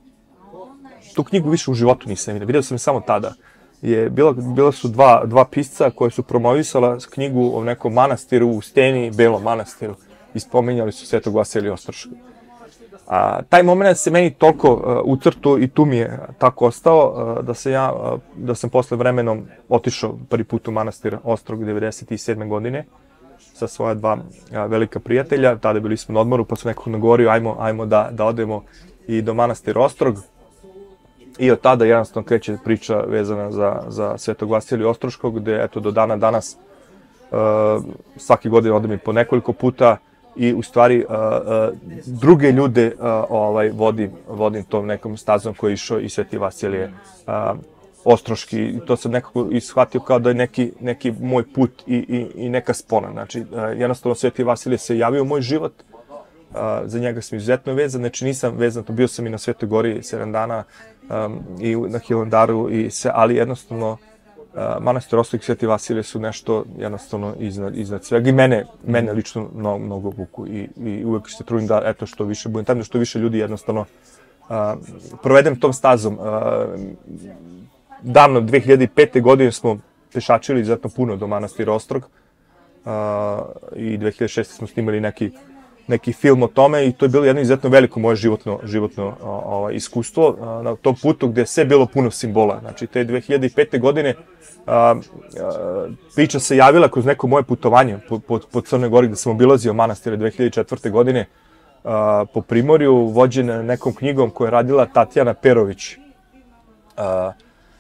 tu knjigu više u životu nisam vidio, vidio sam je samo tada. Bila su dva pisca koje su promovisala knjigu o nekom manastiru u Steni, Belom manastiru, i spominjali su Svetog Vasilija Ostroškog. Taj moment se meni toliko ucrtao i tu mi je tako ostao da sam ja, da sam posle vremenom otišao prvi put u manastir Ostrog devedeset sedme godine sa svoja dva velika prijatelja. Tada bili smo na odmoru, pa sam nekako nagovorio, ajmo da odemo i do manastira Ostrog. I od tada jednostavno kreće priča vezana za Svetog Vasilija Ostroškog, gde eto do dana danas svake godine odem i po nekoliko puta i u stvari druge ljude vodim tom nekom stazom koji je išao i Sveti Vasilije Ostroški. I to sam nekako ishvatio kao da je neki moj put i neka spona. Znači, jednostavno Sveti Vasilije se javio u moj život, za njega sam izuzetno vezan, znači nisam vezan, bio sam i na Svetoj Gori sedam dana i na Hilandaru, ali jednostavno manastir Ostrog i Sveti Vasilije su nešto jednostavno iznad svega i mene lično mnogo vuku i uvek se trudim da eto što više budem tamo, što više ljudi jednostavno provedem tom stazom. Davno, dve hiljade pete. godine smo pešačili izuzetno puno do manastira Ostrog i dve hiljade šeste. smo snimali neki neki film o tome i to je bilo jedno izuzetno veliko moje životno iskustvo na tom putu gde je sve bilo puno simbola. Znači, te dve hiljade pete. godine priča se javila kroz neko moje putovanje po Crnoj Gori gde sam obilazio manastire dve hiljade četvrte. godine po Primorju, vođen nekom knjigom koju je radila Tatjana Perović.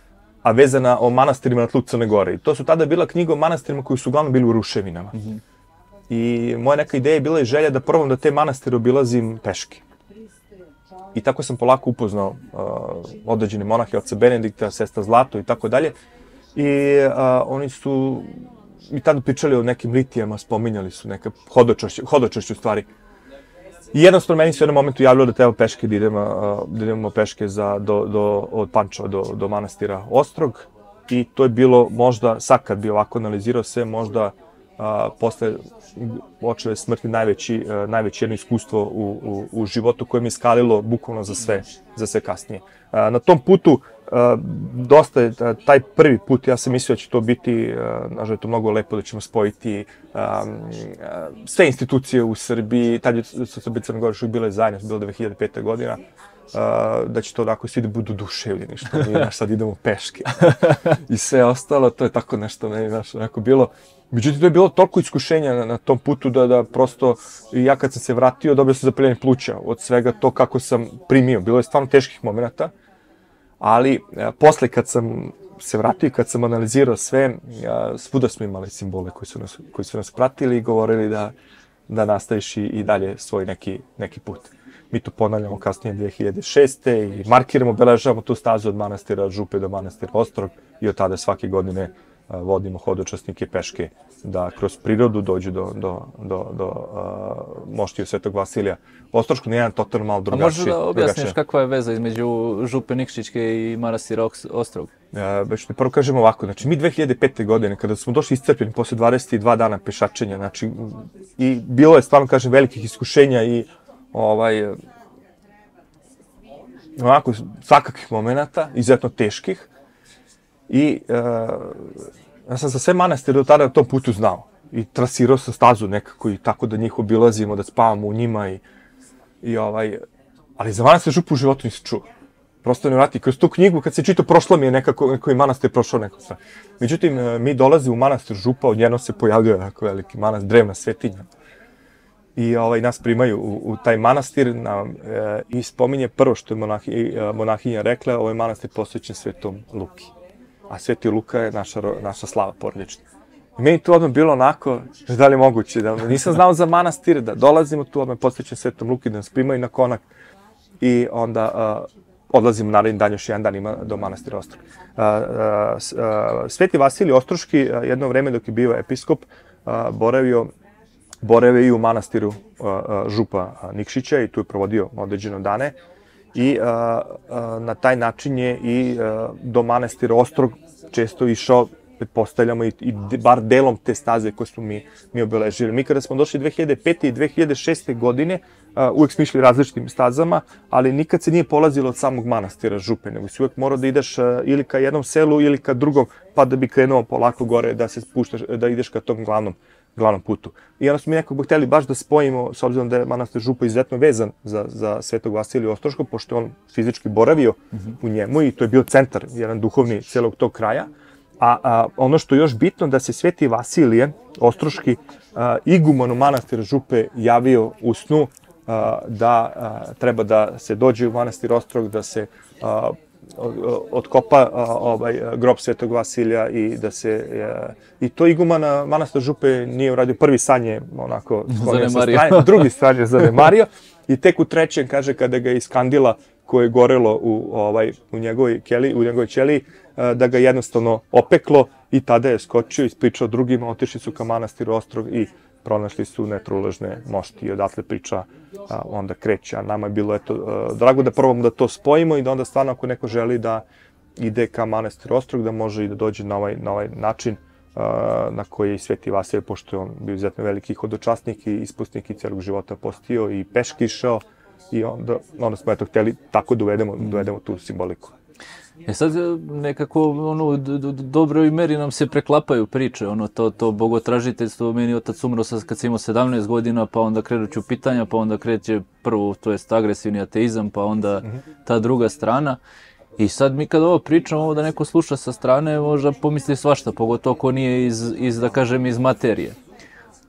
a vezana o manastirima na tlu Crne Gore. I to su tada bila knjiga o manastirima koji su uglavnom bili u ruševinama. Mm-hmm. I moja neka ideja je bila i želja da probam da te manastire obilazim peške. I tako sam polako upoznao uh, određene monahe, oca Benedikta, sestra Zlato i tako dalje. I uh, oni su i tada pričali o nekim litijama, spominjali su neka hodočašće, hodočašće u stvari. I jednostavno meni se u jednom momentu javilo da treba peške, da idemo, uh, da idemo peške za, do, do, od Pančeva do, do manastira Ostrog. I to je bilo možda, sad kad bi ovako analizirao sve, možda uh, posle očeve smrti najveći, uh, najveće jedno iskustvo u, u, u životu koje mi je skalilo bukvalno za sve, za sve kasnije. Uh, na tom putu, uh, dosta je, uh, taj prvi put, ja sam mislio da će to biti, uh, nažalost je to mnogo lepo da ćemo spojiti um, uh, sve institucije u Srbiji, tad je Srbija i Crna Gora što je bile zajedno, bilo dve hiljade pete godina, Uh, da će to onako svi da budu duševljeni, što mi naš sad idemo peške. I sve ostalo, to je tako nešto meni naš onako bilo. Međutim, to je bilo toliko iskušenja na, na tom putu da, da prosto, ja kad sam se vratio, dobio sam zapaljanje pluća od svega to kako sam primio. Bilo je stvarno teških momenta, ali uh, posle kad sam se vratio i kad sam analizirao sve, uh, svuda smo imali simbole koji su nas, koji su nas pratili i govorili da, da nastaviš i, i dalje svoj neki, neki put. Mi to ponavljamo kasnije dve hiljade šeste. i markiramo, obeležavamo tu stazu od manastira Župe do manastira Ostrog i od tada svake godine uh, vodimo hodočasnike peške da kroz prirodu dođu do, do, do, do uh, moštiju Svetog Vasilija Ostroškog, na jedan totalno malo drugačiji. A možeš da objasniš drugačije. Kakva je veza između Župe Nikšićke i manastira Ostrog? Uh, već ne prvo kažemo ovako, znači mi dve hiljade pete. godine, kada smo došli iscrpljeni posle dvadeset dva dana pešačenja, znači i bilo je stvarno, kažem, velikih iskušenja i ovaj, onako, svakakvih momenata, izuzetno teških. I uh, ja sam za sve manastire do tada na tom putu znao. I trasirao sam stazu nekako i tako da njih obilazimo, da spavamo u njima. I, i ovaj, ali za manastir Župu u životu nisam čuo. Prosto ne vrati. Kroz tu knjigu, kad se čito, prošlo mi je nekako, neko i manastir prošao neko sve. Međutim, mi dolazimo u manastir Župa, odjednom se pojavljuje jako veliki manastir, drevna svetinja. I ovaj, nas primaju u, u taj manastir nam, e, i spominje prvo što je monahi, e, monahinja rekla, ovaj manastir posvećen Svetom Luki. A Sveti Luka je naša, naša slava porodična. I meni to odmah bilo onako, da li je moguće, da nisam znao za manastir, da dolazimo tu, odmah posvećen Svetom Luki, da nas primaju na konak i onda uh, odlazimo naredni dan, još jedan dan ima do manastira Ostrog. Uh, uh, Sveti Vasilij Ostroški, uh, jedno vreme dok je bio episkop, uh, boravio Boreve i u manastiru uh, uh, Župa Nikšića i tu je provodio određene dane. I uh, uh, na taj način je i uh, do manastira Ostrog često išao, pretpostavljamo, i, i bar delom te staze koje smo mi, mi obeležili. Mi kada smo došli dve hiljade pete. i dve hiljade šeste. godine, uh, uvek smo išli različitim stazama, ali nikad se nije polazilo od samog manastira Župe, nego si uvek morao da ideš uh, ili ka jednom selu ili ka drugom, pa da bi krenuo polako gore, da se spuštaš, da ideš ka tom glavnom glavnom putu. I onda smo mi nekako htjeli baš da spojimo, s obzirom da je manastir Župa izuzetno vezan za, za Svetog Vasilija Ostroškog, pošto je on fizički boravio mm-hmm. u njemu i to je bio centar, jedan duhovni celog tog kraja. A, a ono što je još bitno, da se Sveti Vasilije Ostroški a, iguman u manastir Župe javio u snu a, da a, treba da se dođe u manastir Ostrog, da se a, otkopa ovaj grob Svetog Vasilija i da se i to igumana manastir Župe nije uradio. Prvi san je onako sklonio sa strane, drugi san je zanemario i tek u trećem, kaže, kada ga je iz kandila koje je gorelo u ovaj u njegovoj keli, u njegovoj ćeliji, da ga jednostavno opeklo i tada je skočio, ispričao drugima, otišli su ka manastiru Ostrog i pronašli su netruležne mošti i odatle priča a, onda kreće. A nama je bilo eto, a, drago da probamo da to spojimo i da onda stvarno ako neko želi da ide ka manastiru Ostrog, da može i da dođe na ovaj, na ovaj način a, na koji je i Sveti Vasilije, pošto je on bio izuzetno veliki hodočasnik i ispusnik i celog života postio i peški išao i onda, onda smo eto htjeli tako da uvedemo, da uvedemo tu simboliku. E sad nekako ono, u dobroj meri nam se preklapaju priče, ono to, to bogotražiteljstvo, meni otac umro sad kad sam imao sedamnaest godina, pa onda krenuću pitanja, pa onda kreće prvo, to jest agresivni ateizam, pa onda ta druga strana. I sad mi kad ovo pričamo, ovo da neko sluša sa strane, možda pomisli svašta, pogotovo ko nije iz, iz, da kažem, iz materije.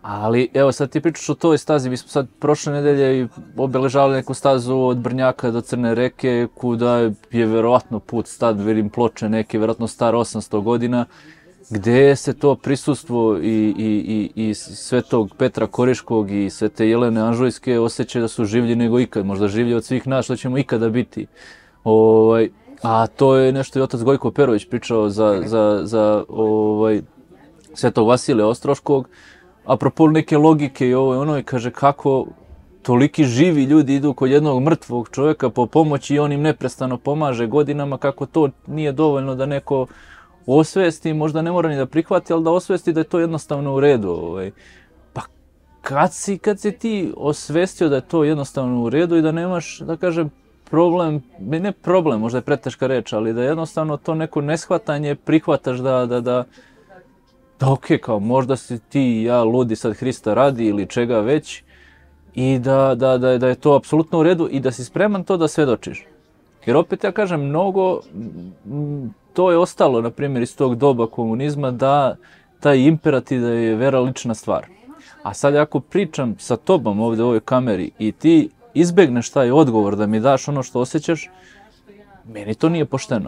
Ali, evo, sad ti pričaš o toj stazi, mi smo sad prošle nedelje obeležavali neku stazu od Brnjaka do Crne Reke, kuda je verovatno put stad, vidim ploče neke, verovatno star osamsto godina, gde se to prisustvo i, i, i, i Svetog Petra Koriškog i Svete Jelene Anžujske osjećaju da su življi nego ikad, možda življi od svih nas što ćemo ikada biti. Ovaj, a to je nešto i otac Gojko Perović pričao za, za, za ovaj, Svetog Vasilija Ostroškog, apropo neke logike i ovo i ono, i kaže kako toliki živi ljudi idu kod jednog mrtvog čovjeka po pomoći i on im neprestano pomaže godinama, kako to nije dovoljno da neko osvesti, možda ne mora ni da prihvati, ali da osvesti da je to jednostavno u redu. Ovaj. Pa kad si, kad si ti osvestio da je to jednostavno u redu i da nemaš, da kažem, problem, ne problem, možda je preteška reč, ali da jednostavno to neko neshvatanje prihvataš da, da, da, da okej, kao možda si ti i ja ludi sad Hrista radi ili čega već i da, da, da, da je to apsolutno u redu i da si spreman to da svedočiš. Jer opet ja kažem, mnogo, to je ostalo, na primjer, iz tog doba komunizma, da taj imperativ da je vera lična stvar. A sad ako pričam sa tobom ovdje u ovoj kameri i ti izbegneš taj odgovor da mi daš ono što osjećaš, meni to nije pošteno.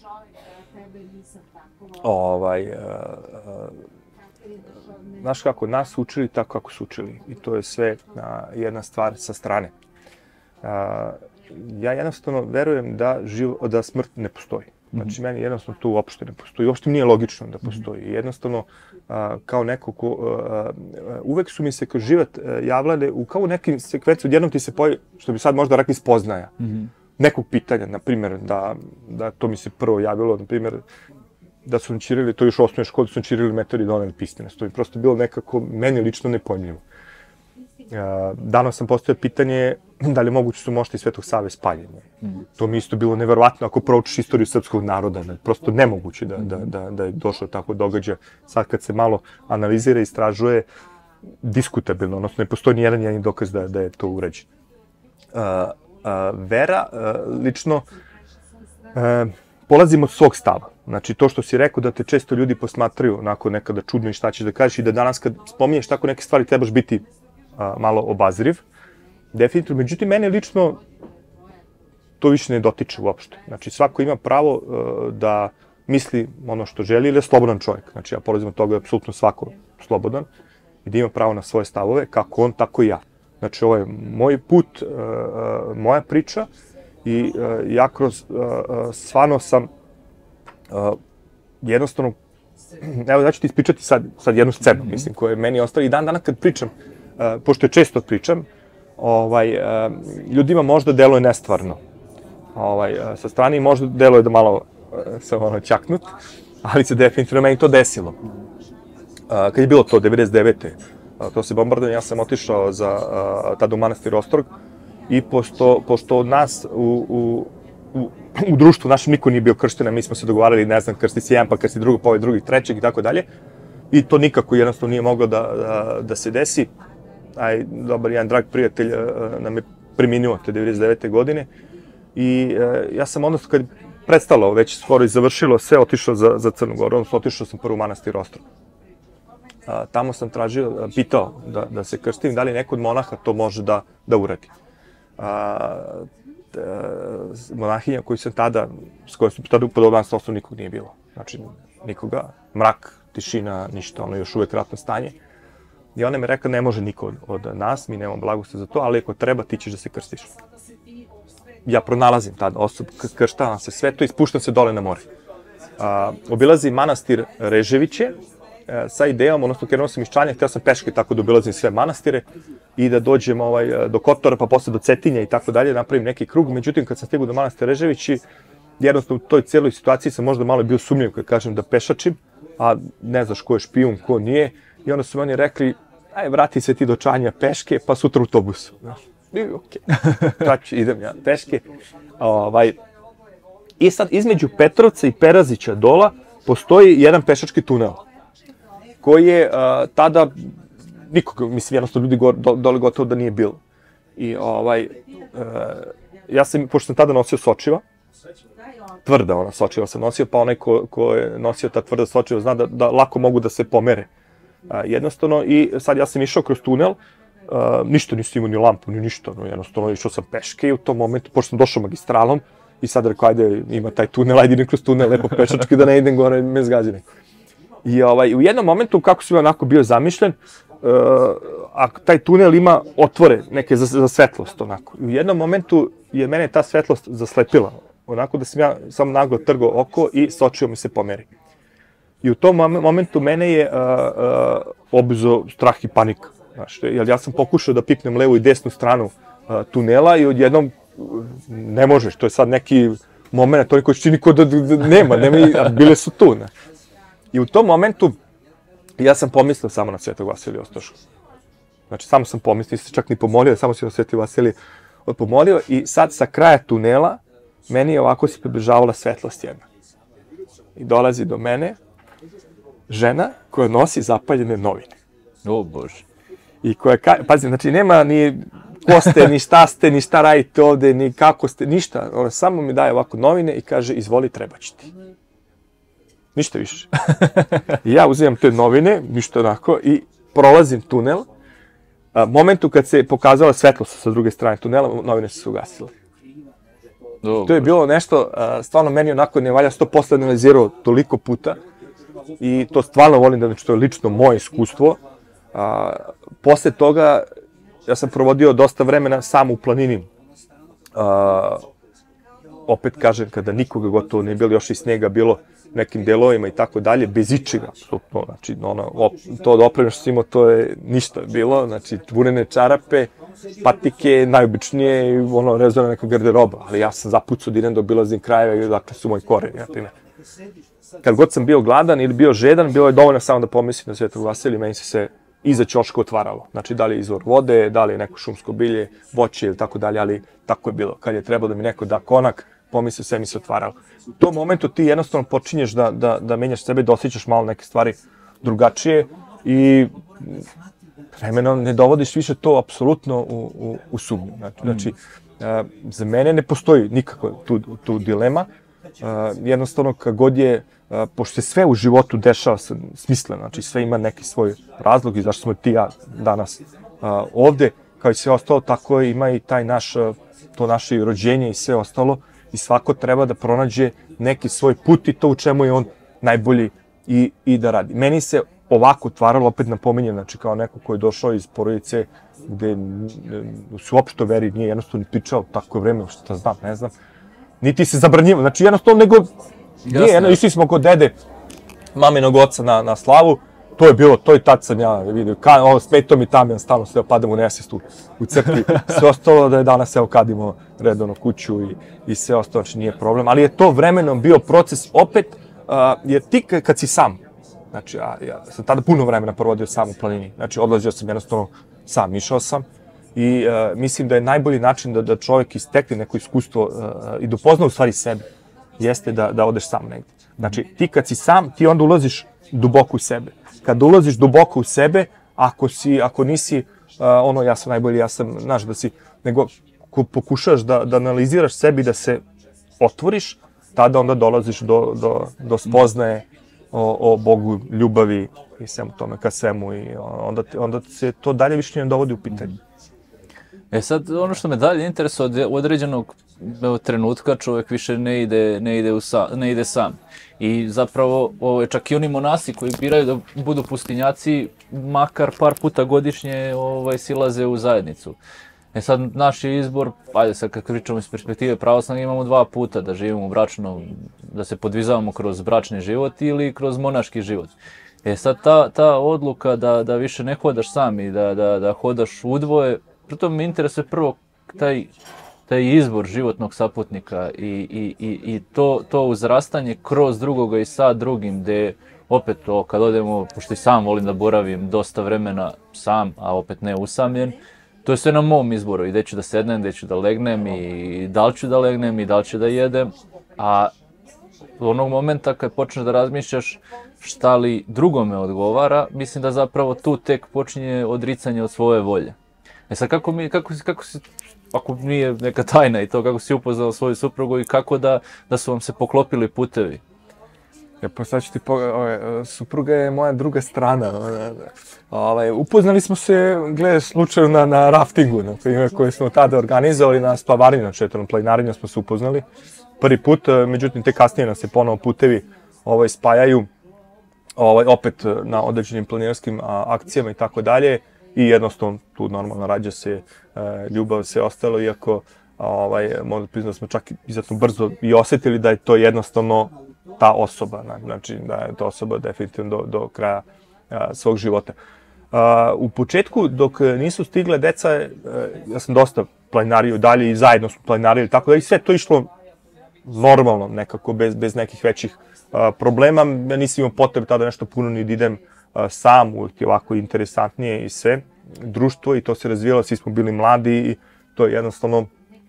Ovaj, uh, uh, znaš kako, nas su učili tako kako su učili i to je sve uh, jedna stvar sa strane. Uh, ja jednostavno verujem da, živ, da smrt ne postoji. Znači, meni jednostavno to uopšte ne postoji. Uopšte mi nije logično da postoji. Jednostavno, uh, kao neko ko... Uh, uh, uvek su mi se kroz život uh, javljale, u kao u nekim sekvenciju, odjednom ti se pojavi, što bi sad možda rekli, spoznaja. Mm-hmm. Nekog pitanja, na primjer, da, da to mi se prvo javilo, na primjer, da su načirili, to još u osnovnoj školi, su načirili meteor i doneli pistenost. To je prosto bilo nekako meni lično nepojmljivo. Danas sam postavio pitanje da li je moguće su mošti Svetog Save spaljenje. Mm. To mi isto bilo neverovatno ako proučiš istoriju srpskog naroda. Ne? Prosto nemoguće da, da, da, da je došlo tako događaja. Sad kad se malo analizira i istražuje, diskutabilno, odnosno ne postoji ni jedan jedan dokaz da, da je to urađeno. Uh, uh, vera, uh, lično, uh, polazim od svog stava. Znači, to što si rekao da te često ljudi posmatraju onako nekada čudno i šta ćeš da kažeš i da danas kad spominješ tako neke stvari trebaš biti a, malo obaziriv. Definitivno. Međutim, mene lično to više ne dotiče uopšte. Znači, svako ima pravo a, da misli ono što želi ili je slobodan čovjek. Znači, ja polazim od toga da je apsolutno svako slobodan i da ima pravo na svoje stavove, kako on, tako i ja. Znači, ovo je moj put, a, moja priča i a, ja kroz, a, stvarno sam Uh, jednostavno, evo ja ću ti ispričati sad, sad jednu scenu, mislim, koja je meni ostala i dan danas kad pričam, uh, pošto je često pričam, ovaj, uh, ljudima možda deluje nestvarno. Ovaj, uh, sa strane možda deluje da malo uh, sam ono ćaknut, ali se definitivno meni to desilo. Uh, kad je bilo to, devedeset devete. Uh, to se bombardovanje, ja sam otišao za uh, tada u manastir Ostrog i pošto, pošto od nas u, u U, u društvu našem niko nije bio kršten, mi smo se dogovarali, ne znam, krsti se jedan, pa krsti drugo, pa ovaj drugi, trećeg i tako dalje. I to nikako jednostavno nije moglo da, da, da se desi. Aj, dobar, jedan drag prijatelj nam je preminuo te devedeset devete godine. I uh, ja sam odnosno, kad predstavilo, već skoro i završilo sve, otišao za, za Crnu Goru, odnosno otišao sam prvo u manastir Ostrog. Uh, tamo sam tražio, pitao da, da se krstim, da li neko od monaha to može da, da uradi. Uh, monahinja koju sam tada, s kojom sam tada upadao dan osam, nikog nije bilo. Znači, nikoga, mrak, tišina, ništa, ono još uvek ratno stanje. I ona mi rekla, ne može niko od, od nas, mi nemamo blagoslov za to, ali ako treba, ti ćeš da se krstiš. Ja pronalazim tada osobu, krštavam se sve to i spuštam se dole na more. A, obilazim manastir Reževiće, a, sa idejom, odnosno krenuo sam iz Čanja, htio sam peške tako da obilazim sve manastire i da dođem ovaj, do Kotora, pa posle do Cetinja i tako dalje, napravim neki krug. Međutim, kad sam stigao do manastira Reževići, jednostavno u toj cijeloj situaciji sam možda malo bio sumnjiv, kad kažem da pešačim, a ne znaš ko je špijun, ko nije. I onda su mi oni rekli, aj, vrati se ti do Čanja peške, pa sutra u autobusu. I okej, okay. idem ja peške. Ovaj. I sad, između Petrovca i Perazića dola, postoji jedan pešački tunel, koji je uh, tada, nikog, mislim, jednostavno ljudi go, do, dole gotovo da nije bilo. I ovaj, uh, ja sam, pošto sam tada nosio sočiva, tvrda ona sočiva sam nosio, pa onaj ko, ko je nosio ta tvrda sočiva zna da, da lako mogu da se pomere. Jednostavno, i sad ja sam išao kroz tunel, ništa nisam imao, ni lampu, ni ništa, no jednostavno išao sam peške i u tom momentu, pošto sam došao magistralom, i sad rekao, ajde, ima taj tunel, ajde idem kroz tunel, lepo pešački, da ne idem gore, me zgazi neko. I ovaj, u jednom momentu, kako sam onako bio zamišljen, a taj tunel ima otvore neke za, za svetlost, onako. I u jednom momentu je mene ta svetlost zaslepila, onako da sam ja samo naglo trgao oko i sočio mi se pomeri. I u tom momentu mene je uh, uh, obuzeo strah i panika. Znaš, jer ja sam pokušao da pipnem levu i desnu stranu uh, tunela i odjednom ne možeš, to je sad neki moment, to neko čini ko da, da, da nema, nema, a bile su tu. Ne? I u tom momentu ja sam pomislio samo na Svetog Vasilija Ostoškog. Znači, samo sam pomislio, nisam čak ni pomolio, samo sam na Sveti Vasilij pomolio i sad sa kraja tunela meni je ovako se približavala svetlost jedna. I dolazi do mene žena koja nosi zapaljene novine. O Bože. I koja, pazi, znači nema ni ko ste, ni šta ste, ni šta radite ovde, ni kako ste, ništa. Ona samo mi daje ovako novine i kaže, izvoli, treba će ti. Ništa više. I ja uzimam te novine, ništa onako, i prolazim tunel. A, momentu kad se pokazala svetlost sa druge strane tunela, novine su se ugasile. O, to je bilo nešto, a, stvarno meni onako ne valja sto posto analizirao toliko puta. I to stvarno volim da, znači, to je lično moje iskustvo. A, posle toga, ja sam provodio dosta vremena sam u planini. A, opet kažem, kada nikoga gotovo ne bilo, još i snega bilo nekim delovima i tako dalje, bez ičega, apsolutno, znači, ono, op, to od opreme što sam imao, to je ništa bilo, znači, vunene čarape, patike, najobičnije, i ono, rezona neka garderoba, ali ja sam zapucao da idem da obilazim krajeve, dakle su moji koreni, na primjer. Kad god sam bio gladan ili bio žedan, bilo je dovoljno samo da pomislim na Svetog Vasilija, meni se se iza ćoška otvaralo. Znači, da li je izvor vode, da li je neko šumsko bilje, voće ili tako dalje, ali tako je bilo. Kad je trebalo da mi neko da konak, pomislio, sve mi se otvaralo. U tom momentu ti jednostavno počinješ da, da, da menjaš sebe, da osjećaš malo neke stvari drugačije i vremenom ne dovodiš više to apsolutno u, u, u sumnju. Znači, znači a, za mene ne postoji nikakva tu, tu dilema. A, jednostavno, kad god je, a, pošto se sve u životu dešava smisleno, znači sve ima neki svoj razlog i zašto smo ti ja danas a, ovde, kao i sve ostalo, tako ima i taj naš, to naše rođenje i sve ostalo, i svako treba da pronađe neki svoj put i to u čemu je on najbolji i, i da radi. Meni se ovako otvaralo, opet napominjem, znači kao neko ko je došao iz porodice gde se uopšte veri nije jednostavno ni pričao, tako je vreme, šta znam, ne znam, niti se zabranjivo, znači jednostavno nego, nije, jedno, išli smo kod dede, maminog oca na, na slavu, to je bilo, to i tad sam ja vidio, ka, ovo smetao mi tam, ja stalno sve opadam u nesvest u, u crkvi, sve ostalo da je danas, evo, kadimo redovno kuću i, i sve ostalo, znači nije problem, ali je to vremenom bio proces opet, uh, jer ti kad si sam, znači ja, ja sam tada puno vremena provodio sam u planini, znači odlazio sam jednostavno sam, išao sam i uh, mislim da je najbolji način da, da čovjek istekne neko iskustvo uh, i da upozna u stvari sebe, jeste da, da odeš sam negdje. Znači ti kad si sam, ti onda ulaziš duboko u sebe. Kad ulaziš duboko u sebe, ako si, ako nisi, uh, ono, ja sam najbolji, ja sam, znaš, da si, nego ko pokušaš da, da analiziraš sebi, da se otvoriš, tada onda dolaziš do, do, do spoznaje o, o Bogu, ljubavi i svemu tome, ka svemu, i onda, onda se to dalje više ne dovodi u pitanje. E sad, ono što me dalje interesuje, od određenog trenutka čovjek više ne ide, ne ide, u sa, ne ide sam. I zapravo, ovo, čak i oni monasi koji biraju da budu pustinjaci, makar par puta godišnje ovaj, silaze u zajednicu. E sad, naš je izbor, ajde sad kad pričamo iz perspektive pravoslavne, imamo dva puta da živimo bračno, da se podvizavamo kroz bračni život ili kroz monaški život. E sad, ta, ta odluka da, da više ne hodaš sam i da, da, da hodaš udvoje, pritom me interesuje prvo taj, taj izbor životnog saputnika i, i, i, i to, to uzrastanje kroz drugoga i sa drugim, gde opet to kad odemo, pošto i sam volim da boravim dosta vremena sam, a opet ne usamljen, to je sve na mom izboru, i gde ću da sednem, gde ću da legnem, i da li ću da legnem, i da li ću da jedem, a onog momenta kad počneš da razmišljaš šta li drugome odgovara, mislim da zapravo tu tek počinje odricanje od svoje volje. E sad, kako, mi, kako, kako si, ako nije neka tajna i to, kako si upoznao svoju suprugu i kako da, da su vam se poklopili putevi? Ja, pa sad ću ti po... supruga je moja druga strana. Ovaj, upoznali smo se, gledaj, slučaju na, na raftingu, na primjer, koje smo tada organizovali na splavarini, na četvrnom planinarenju smo se upoznali. Prvi put, međutim, te kasnije nas se ponovo putevi ovaj, spajaju, ovaj, opet na određenim planinarskim akcijama i tako dalje. I jednostavno tu normalno rađa se e, ljubav, sve ostalo, iako ovaj, možda priznam da smo čak izuzetno brzo i osjetili da je to jednostavno ta osoba, znači da je to osoba definitivno do, do kraja a, svog života. A, u početku, dok nisu stigle deca, a, ja sam dosta planinario dalje i zajedno smo planinarili, tako da i sve to išlo normalno, nekako, bez, bez nekih većih a, problema. Ja nisam imao potrebe tada nešto puno ni da idem a, sam, uvijek je ovako interesantnije i sve, društvo i to se razvijalo, svi smo bili mladi i to je jednostavno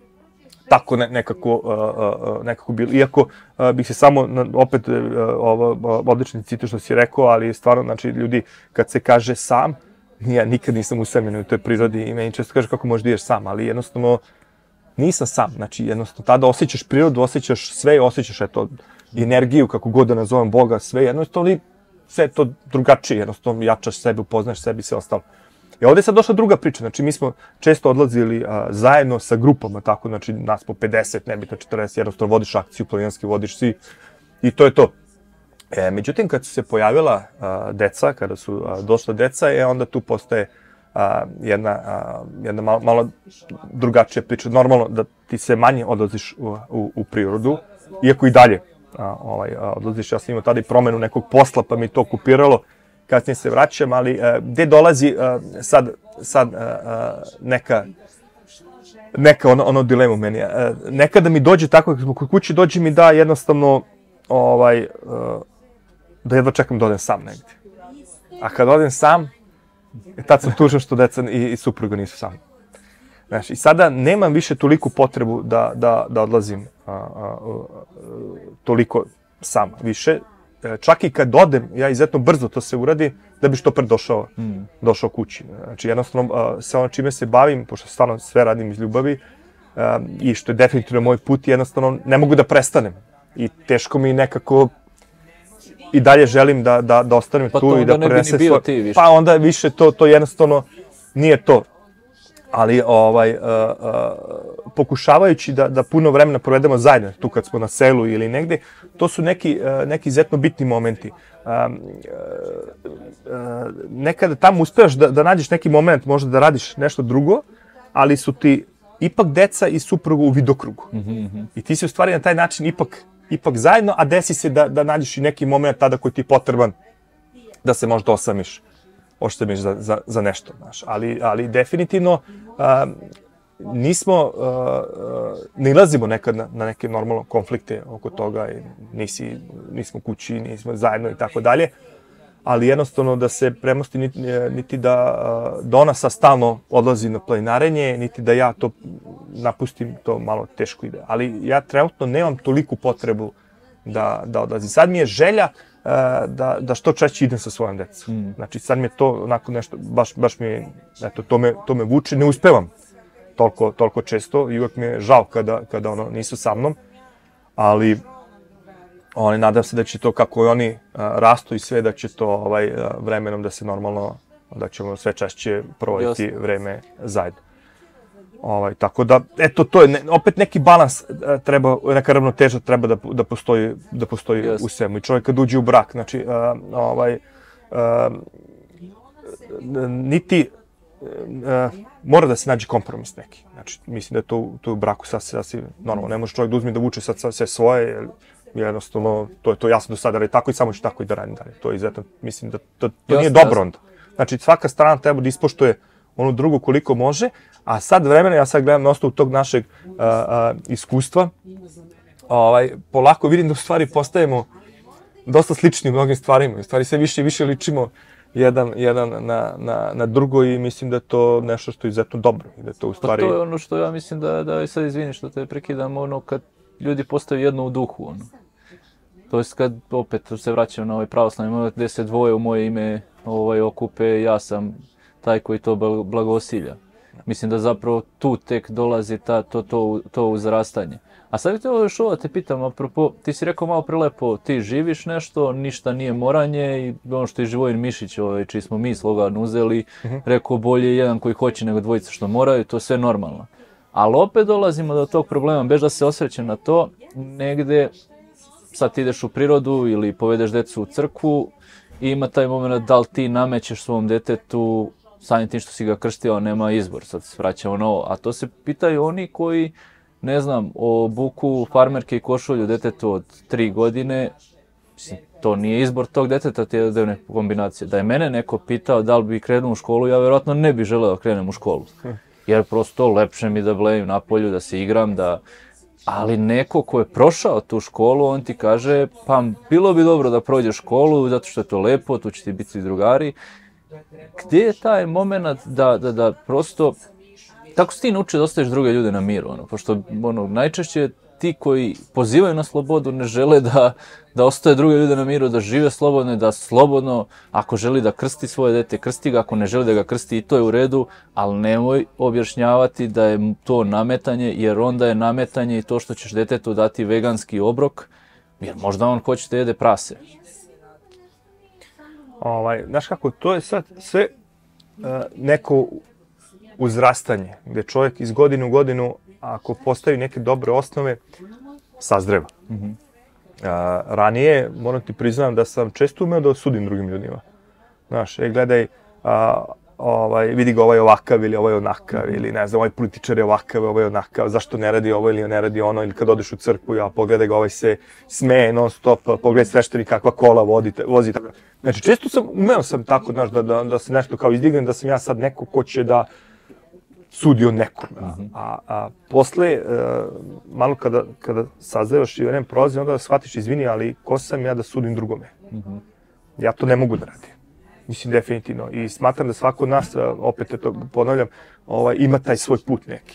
tako ne, nekako, uh, uh, nekako bilo. Iako uh, bih se samo, opet, uh, ovo, odlični citat što si rekao, ali stvarno, znači, ljudi, kad se kaže sam, ja nikad nisam usamljen u toj prirodi i meni često kaže kako možeš da ideš sam, ali jednostavno nisam sam, znači, jednostavno, tada osjećaš prirodu, osjećaš sve, osjećaš, eto, energiju, kako god da nazovem Boga, sve, jednostavno, sve to drugačije, jednostavno, jačaš sebe, upoznaš sebe i sve ostalo. I ovdje je sad došla druga priča, znači mi smo često odlazili a, zajedno sa grupama, tako, znači nas po pedeset, nebitno četrdeset, jednostavno vodiš akciju, planinarski vodiš svi i to je to. E, međutim, kad su se pojavila a, deca, kada su a, došla deca, e, onda tu postaje a, jedna, a, jedna malo, malo drugačija priča. Normalno da ti se manje odlaziš u, u, u prirodu, iako i dalje a, ovaj, a, odlaziš. Ja sam imao tada i promenu nekog posla, pa mi to okupiralo. Kasnije se vraćam, ali uh, gde dolazi uh, sad, sad uh, uh, neka, neka ono, ono dilema u meni. Uh, nekada mi dođe tako, kad smo kod kući, dođe mi da jednostavno, ovaj, uh, da jedva čekam da odem sam negdje. A kad odem sam, tad sam tužan što deca i, i supruga nisu sami. Znači, i sada nemam više toliku potrebu da, da, da odlazim uh, uh, uh, toliko sam više. Čak i kad odem, ja izuzetno brzo to se uradi, da bi što pre došao, mm. došao kući. Znači, jednostavno, sve ono čime se bavim, pošto stvarno sve radim iz ljubavi, um, i što je definitivno moj put, jednostavno ne mogu da prestanem. I teško mi nekako i dalje želim da, da, da ostanem pa tu i da prenesem svoj... Više. Pa onda više to, to jednostavno nije to. Ali ovaj, uh, uh, pokušavajući da, da puno vremena provedemo zajedno, tu kad smo na selu ili negde, to su neki, uh, neki izuzetno bitni momenti. Um, uh, uh, nekada tamo uspevaš da, da nađeš neki moment, možda da radiš nešto drugo, ali su ti ipak deca i supruga u vidokrugu. Mm-hmm. I ti si u stvari na taj način ipak, ipak zajedno, a desi se da, da nađeš i neki moment tada koji ti je potreban da se možda osamiš. Oštemiš za, za, za nešto, znaš. Ali, ali definitivno a, nismo, a, a, ne ilazimo nekad na, na neke normalne konflikte oko toga, i nisi, nismo kući, nismo zajedno i tako dalje, ali jednostavno da se premosti niti, niti da, da ona sa stalno odlazi na planinarenje, niti da ja to napustim, to malo teško ide. Ali ja trenutno nemam toliku potrebu da, da odlazim. Sad mi je želja da, da što češće idem sa svojom decom. Mm. Znači, sad mi je to onako nešto, baš, baš mi, eto, to me, to me vuče, ne uspevam toliko, toliko često i uvijek mi je žao kada, kada ono, nisu sa mnom, ali oni, nadam se da će to, kako oni a, rastu i sve, da će to ovaj, a, vremenom da se normalno, da ćemo sve češće provoditi Just. vreme zajedno. Ovaj, tako da, eto, to je ne, opet neki balans treba, neka ravnoteža treba da, da postoji, da postoji yes. u svemu. I čovjek kad uđe u brak, znači, uh, ovaj, uh, niti, uh, mora da se nađe kompromis neki. Znači, mislim da je to, to u braku sasvim, sasvim normalno. Ne može čovjek da uzme da vuče sad sve svoje, jer jednostavno, to je to jasno do sada, ali tako i samo ću tako i da radim dalje. To je izuzetno, mislim da to, to nije dobro onda. Znači, svaka strana treba da ispoštuje onu drugu koliko može, a sad vremena, ja sad gledam na osnovu tog našeg uh, uh, iskustva, ovaj, polako vidim da u stvari postajemo dosta slični u mnogim stvarima. U stvari sve više i više ličimo jedan, jedan na, na, na drugo i mislim da je to nešto što je izuzetno dobro. I da to u stvari... Pa to je ono što ja mislim da, da sad izvini što te prekidam, ono kad ljudi postaju jedno u duhu, ono. To jest kad opet se vraćam na ovaj pravoslavni moment gdje se dvoje u moje ime ovaj, okupe, ja sam taj koji to blagosilja. Mislim da zapravo tu tek dolazi ta, to, to, to uzrastanje. A sad bih te još ovo te pitam, apropo, ti si rekao malo prelepo, ti živiš nešto, ništa nije moranje i ono što je Živojin Mišić, ovaj, čiji smo mi slogan uzeli, uh-huh. rekao bolje je jedan koji hoće nego dvojica što moraju, to je sve normalno. Ali opet dolazimo do tog problema, bez da se osrećem na to, negde sad ti ideš u prirodu ili povedeš decu u crkvu i ima taj moment da li ti namećeš svom detetu samim tim što si ga krstio, nema izbor, sad se vraćamo na ovo. A to se pitaju oni koji, ne znam, obuku farmerke i košulju detetu od tri godine, mislim, to nije izbor tog deteta, te jedne kombinacije. Da je mene neko pitao da li bi krenuo u školu, ja vjerojatno ne bi želeo da krenem u školu. Jer prosto lepše mi da blejim na polju, da se igram, da... Ali neko ko je prošao tu školu, on ti kaže, pa bilo bi dobro da prođeš školu, zato što je to lepo, tu će ti biti drugari. Gdje je taj moment da, da, da prosto, kako si ti naučio da ostaviš druge ljude na miru, ono, pošto ono, najčešće ti koji pozivaju na slobodu ne žele da, da ostaje druge ljude na miru, da žive slobodno, da slobodno, ako želi da krsti svoje dete, krsti ga, ako ne želi da ga krsti i to je u redu, ali nemoj objašnjavati da je to nametanje, jer onda je nametanje i to što ćeš detetu dati veganski obrok, jer možda on hoće da jede prase. Ovaj, znaš kako, to je sad sve uh, neko uzrastanje, gdje čovjek iz godine u godinu, ako postavi neke dobre osnove, sazreva. Mm-hmm. uh, ranije, moram ti priznam da sam često umeo da osudim drugim ljudima. Znaš, e, gledaj, uh, ovaj, vidi ga ovaj ovakav ili ovaj onakav, ili ne znam, ovaj političar je ovakav, ovaj onakav, zašto ne radi ovo ili ne radi ono, ili kad odeš u crkvu, ja pogledaj ga, ovaj se smeje non stop, pogledaj sveštenik kakva kola vodi, vozi. Znači, često sam, umeo sam tako, znaš, da, da, da se nešto kao izdignem, da sam ja sad neko ko će da sudi o nekom. Uh-huh. A, a posle, uh, malo kada, kada sazrevaš i vreme prolazi, onda da shvatiš, izvini, ali ko sam ja da sudim drugome? Uh-huh. Ja to ne mogu da radim. Mislim, definitivno. I smatram da svako od nas, opet to ponavljam, ovaj, ima taj svoj put neki.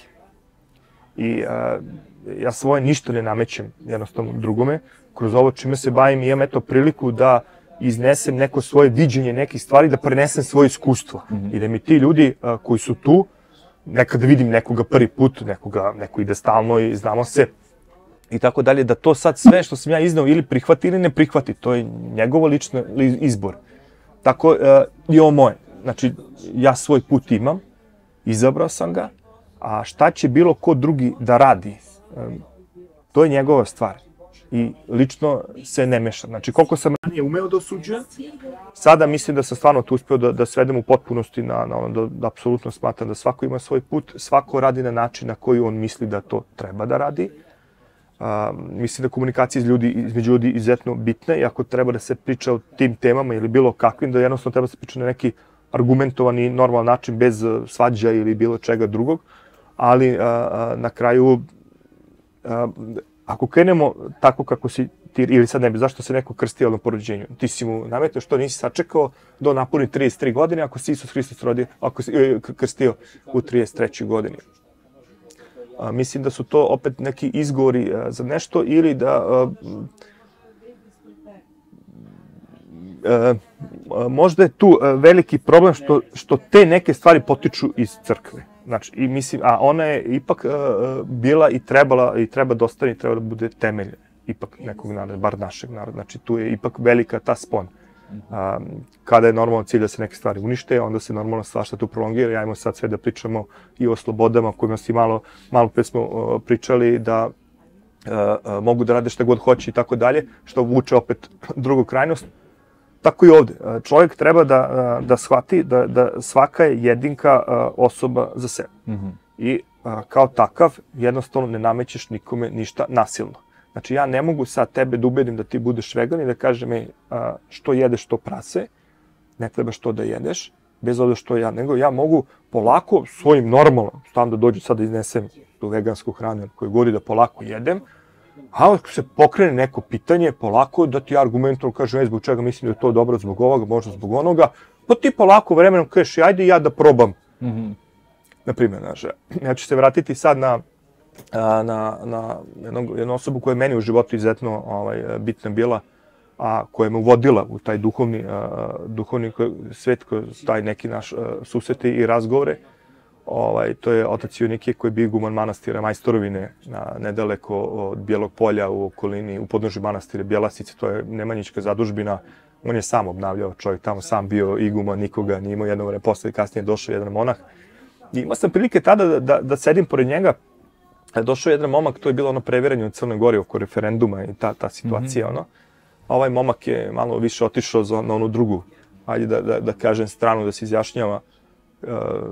I uh, ja svoje ništa ne namećem jednostavno drugome. Kroz ovo čime se bavim imam eto priliku da iznesem neko svoje viđenje nekih stvari, da prenesem svoje iskustvo. Mm-hmm. I da mi ti ljudi uh, koji su tu, nekada vidim nekoga prvi put, nekoga, neko ide stalno i znamo se, i tako dalje, da to sad sve što sam ja iznao ili prihvati ili ne prihvati, to je njegovo lično izbor. Tako uh, i ovo moje. Znači, ja svoj put imam, izabrao sam ga, a šta će bilo ko drugi da radi, um, to je njegova stvar. I lično se ne mešam. Znači, koliko sam ranije umeo da osuđujem, sada mislim da sam stvarno to uspeo da, da svedem u potpunosti na, na ono, da, da apsolutno smatram da svako ima svoj put, svako radi na način na koji on misli da to treba da radi. Uh, mislim da komunikacija iz ljudi, između ljudi izuzetno bitna i ako treba da se priča o tim temama ili bilo kakvim, da jednostavno treba da se priča na neki argumentovani, normalan način, bez svađa ili bilo čega drugog. Ali uh, na kraju, uh, ako krenemo tako kako si ti, ili sad ne bi, zašto se neko krstio na porođenju? Ti si mu nametio što nisi sačekao do napuni trideset tri godine, ako si Isus Hristos rodio, ako si e, krstio u trideset trećoj godini. A, mislim da su to opet neki izgovori a, za nešto ili da a, a, a, možda je tu a, veliki problem što, što te neke stvari potiču iz crkve. Znači, i mislim, a ona je ipak uh, bila i trebala, i treba da ostane, i treba da bude temelj ipak nekog naroda, bar našeg naroda. Znači, tu je ipak velika ta spona. Um, kada je normalno cilj da se neke stvari unište, onda se normalno svašta tu prolongira. Ja imamo sad sve da pričamo i o slobodama, kojima si malo, malo pre smo uh, pričali, da uh, uh, mogu da rade šta god hoće i tako dalje, što vuče opet drugu krajnost. Tako i ovde. Čovjek treba da, da shvati da, da svaka je jedinka osoba za sebe. Mm-hmm. I kao takav jednostavno ne namećeš nikome ništa nasilno. Znači ja ne mogu sad tebe da ubedim da ti budeš vegan i da kažem ej, što jedeš to prase, ne trebaš to da jedeš, bez obzira što ja, nego ja mogu polako svojim normalno, stam da dođu sad da iznesem tu vegansku hranu koju godi da polako jedem, a ako se pokrene neko pitanje, polako da ti argumentom kažem, zbog čega mislim da je to dobro, zbog ovoga, možda zbog onoga, pa ti polako vremenom kažeš, ajde ja da probam. Mm-hmm. Naprimjer, znaš, ja ću se vratiti sad na, na, na jednog, jednu osobu koja je meni u životu izuzetno ovaj, bitna bila, a koja me uvodila u taj duhovni, uh, duhovni svet, taj neki naš uh, susreti i razgovore. Ovaj, to je otac Jonikije koji je bio iguman manastira Majstorovine, na, nedaleko od Bijelog polja u okolini, u podnožju manastira Bjelasice, to je Nemanjićka zadužbina. On je sam obnavljao, čovjek tamo sam bio iguman, nikoga nije imao, jedno vreme posle, kasnije došao jedan monah. I imao sam prilike tada da, da, da sedim pored njega. Došao je jedan momak, to je bilo ono previranje u Crnoj Gori oko referenduma i ta, ta situacija, mm-hmm. ono. A ovaj momak je malo više otišao za, na onu drugu, ajde da, da, da kažem, stranu, da se izjašnjava uh,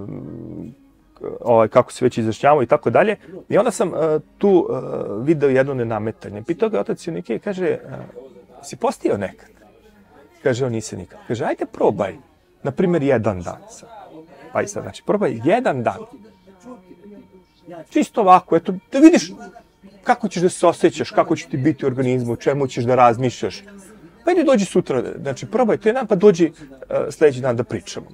ovaj, kako se već izjašnjavao i tako dalje. I onda sam uh, tu uh, video jedno nenametanje. Pitao ga otac Jonikije, kaže, uh, si postio nekad? Kaže, on nisi nikad. Kaže, ajde probaj, na primjer, jedan dan sad. Pa i sad, znači, probaj jedan dan. Čisto ovako, eto, da vidiš kako ćeš da se osjećaš, kako će ti biti u organizmu, o čemu ćeš da razmišljaš. Pa idi dođi sutra, znači probaj to jedan, pa dođi uh, sljedeći dan da pričamo.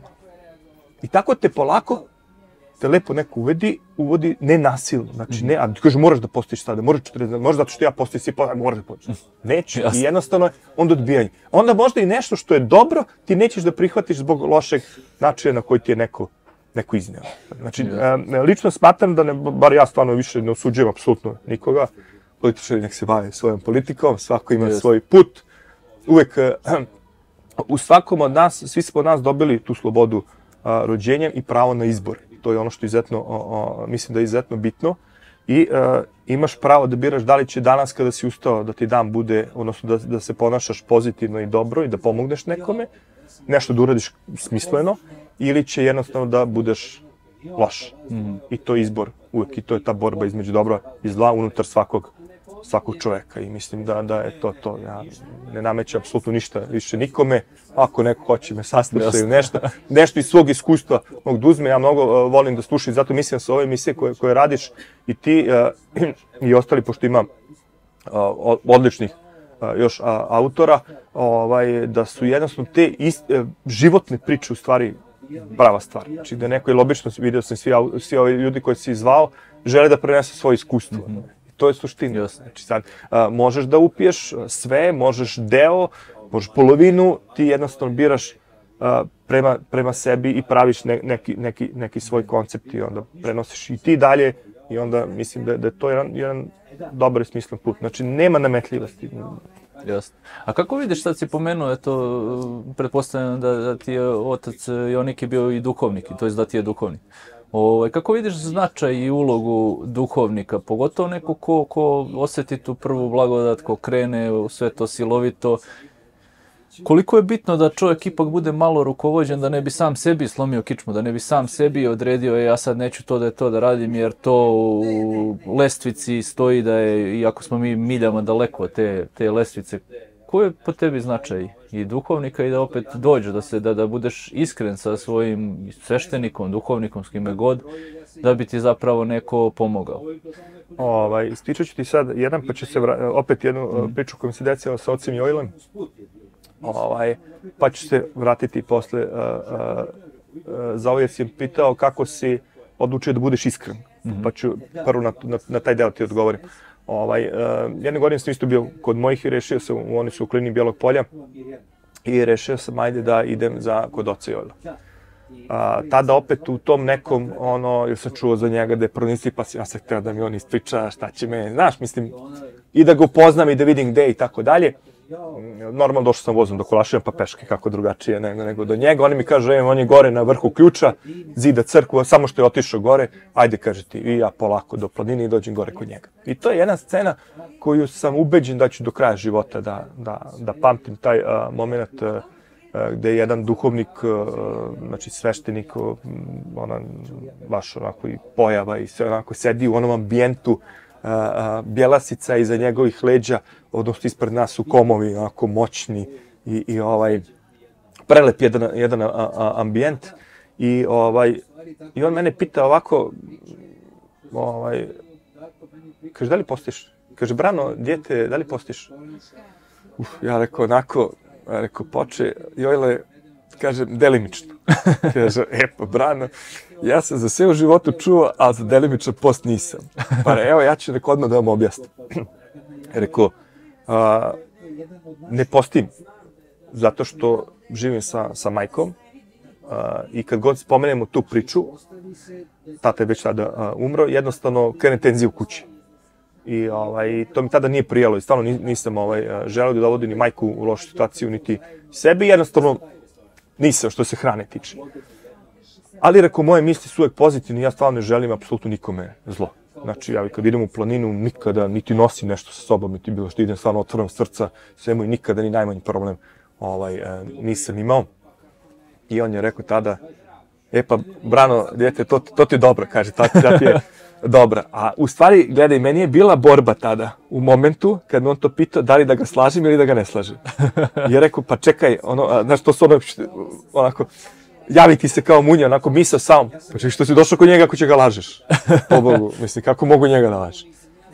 I tako te polako, te lepo neko uvedi, uvodi nenasilno. Znači, ne, a kaže, moraš da postojiš sada, moraš četrdeset dana, moraš zato što ja postojim, svi postojim, moraš da postojiš. Neće, i jednostavno je onda odbijanje. Onda možda i nešto što je dobro, ti nećeš da prihvatiš zbog lošeg načina na koji ti je neko neko izneo. Znači, e, lično smatram da, ne, bar ja stvarno više ne osuđujem apsolutno nikoga. Političari nek se bave svojom politikom, svako ima yes. svoj put. Uvek, e, u svakom od nas, svi smo od nas dobili tu slobodu a, rođenjem i pravo na izbor. To je ono što izuzetno, o, o, mislim da je izuzetno bitno. I e, imaš pravo da biraš da li će danas kada si ustao da ti dan bude, odnosno da, da se ponašaš pozitivno i dobro i da pomogneš nekome, nešto da uradiš smisleno, ili će jednostavno da budeš loš. Mm-hmm. I to je izbor uvek, i to je ta borba između dobra i zla unutar svakog, svakog čoveka. I mislim da, da je to to. Ja ne namećem apsolutno ništa više nikome. Ako neko hoće me saslušati ili nešto, nešto iz svog iskustva mogu da uzme, ja mnogo uh, volim da slušam, zato mislim da su ove emisije koje, koje radiš i ti uh, i ostali, pošto ima uh, odličnih uh, još uh, autora, ovaj, da su jednostavno te ist, uh, životne priče u stvari prava stvar. Znači da neko, ili obično vidio sam svi, svi ovi ljudi koji si zvao, žele da prenesu svoje iskustvo. Mm-hmm. To je suština. Znači sad, a, možeš da upiješ sve, možeš deo, možeš polovinu, ti jednostavno biraš a, prema, prema sebi i praviš ne, neki, neki, neki svoj koncept i onda prenosiš i ti dalje i onda mislim da, da je to jedan, jedan dobar i smislen put. Znači nema nametljivosti. Jasno. A kako vidiš, sad si pomenuo, eto, pretpostavljam da, da ti je otac Jonikije bio i duhovnik, to jest da ti je duhovnik. O, kako vidiš značaj i ulogu duhovnika, pogotovo neko ko, ko osjeti tu prvu blagodat, ko krene u sve to silovito? Koliko je bitno da čovjek ipak bude malo rukovođen, da ne bi sam sebi slomio kičmu, da ne bi sam sebi odredio, e, ja sad neću to da je to da radim, jer to u lestvici stoji da je, iako smo mi miljama daleko od te, te lestvice, koji je po tebi značaj i duhovnika i da opet dođe, da, se, da, da budeš iskren sa svojim sveštenikom, duhovnikom, s kime god, da bi ti zapravo neko pomogao? Ovaj, ispričat ću ti sad jedan, pa ću se vra... opet jednu mm. priču koju mi se desila sa ocem Jojlem. Ovaj, pa ću se vratiti posle. Uh, uh, uh, za ovo jer si pitao kako si odlučio da budeš iskren. Mm-hmm. Pa ću prvo na, na, na taj deo ti odgovorim. Ovaj, uh, jedne godine sam isto bio kod mojih i rešio sam, oni su u klini Bijelog polja, i rešio sam ajde da idem za kod oca Jojla. Uh, tada opet u tom nekom, ono, jer sam čuo za njega da je pronisi, pa ja sam htio da mi on ispriča šta će me, znaš, mislim, i da ga upoznam i da vidim gde i tako dalje. Normalno došao sam vozom do Kolašina, pa peške, kako drugačije nego, nego do njega. Oni mi kažu, evo, on je gore na vrhu ključa, zida crkvu, samo što je otišao gore, ajde, kaže ti, i ja polako do planine i dođem gore kod njega. I to je jedna scena koju sam ubeđen da ću do kraja života da, da, da pamtim taj uh, moment uh, gde je jedan duhovnik, uh, znači sveštenik, uh, ona, baš onako i pojava i sve onako sedi u onom ambijentu, Uh, uh, Bjelasica iza njegovih leđa, odnosno ispred nas su komovi, onako moćni i, i ovaj prelep jedan, jedan a, a, ambijent. I, ovaj, I on mene pita ovako, ovaj, kaže, da li postiš? Kaže, Brano, djete, da li postiš? Uf, ja rekao onako, ja rekao, poče, Jojle, kažem, delimično. Kaže, e pa, Brano, ja sam za sve u životu čuo, ali za delimičan post nisam. Pa evo, ja ću neko odmah da vam objasnim. Rekao, a, ne postim, zato što živim sa, sa majkom i kad god spomenemo tu priču, tata je već tada umro, jednostavno krene tenzija u kući. I ovaj, to mi tada nije prijalo i stvarno nisam ovaj, želeo da dovodim ni majku u lošu situaciju, niti sebi, jednostavno nisam što se hrane tiče. Ali, rekao, moje misli su uvek pozitivne i ja stvarno ne želim apsolutno nikome zlo. Znači, ja kad idem u planinu, nikada niti nosim nešto sa sobom, niti bilo što idem stvarno otvorom srca, svemu i nikada ni najmanji problem ovaj, e, nisam imao. I on je rekao tada, e pa, Brano, djete, to, to ti je dobro, kaže, to, to ti je dobra. A u stvari, gledaj, meni je bila borba tada, u momentu, kad me on to pitao, da li da ga slažem ili da ga ne slažem. I je rekao, pa čekaj, ono, znaš, to su ono, onako, javi ti se kao munja, onako misao sam, pa čekaj, što si došao kod njega ako će ga lažeš? Po Bogu, mislim, kako mogu njega da lažeš?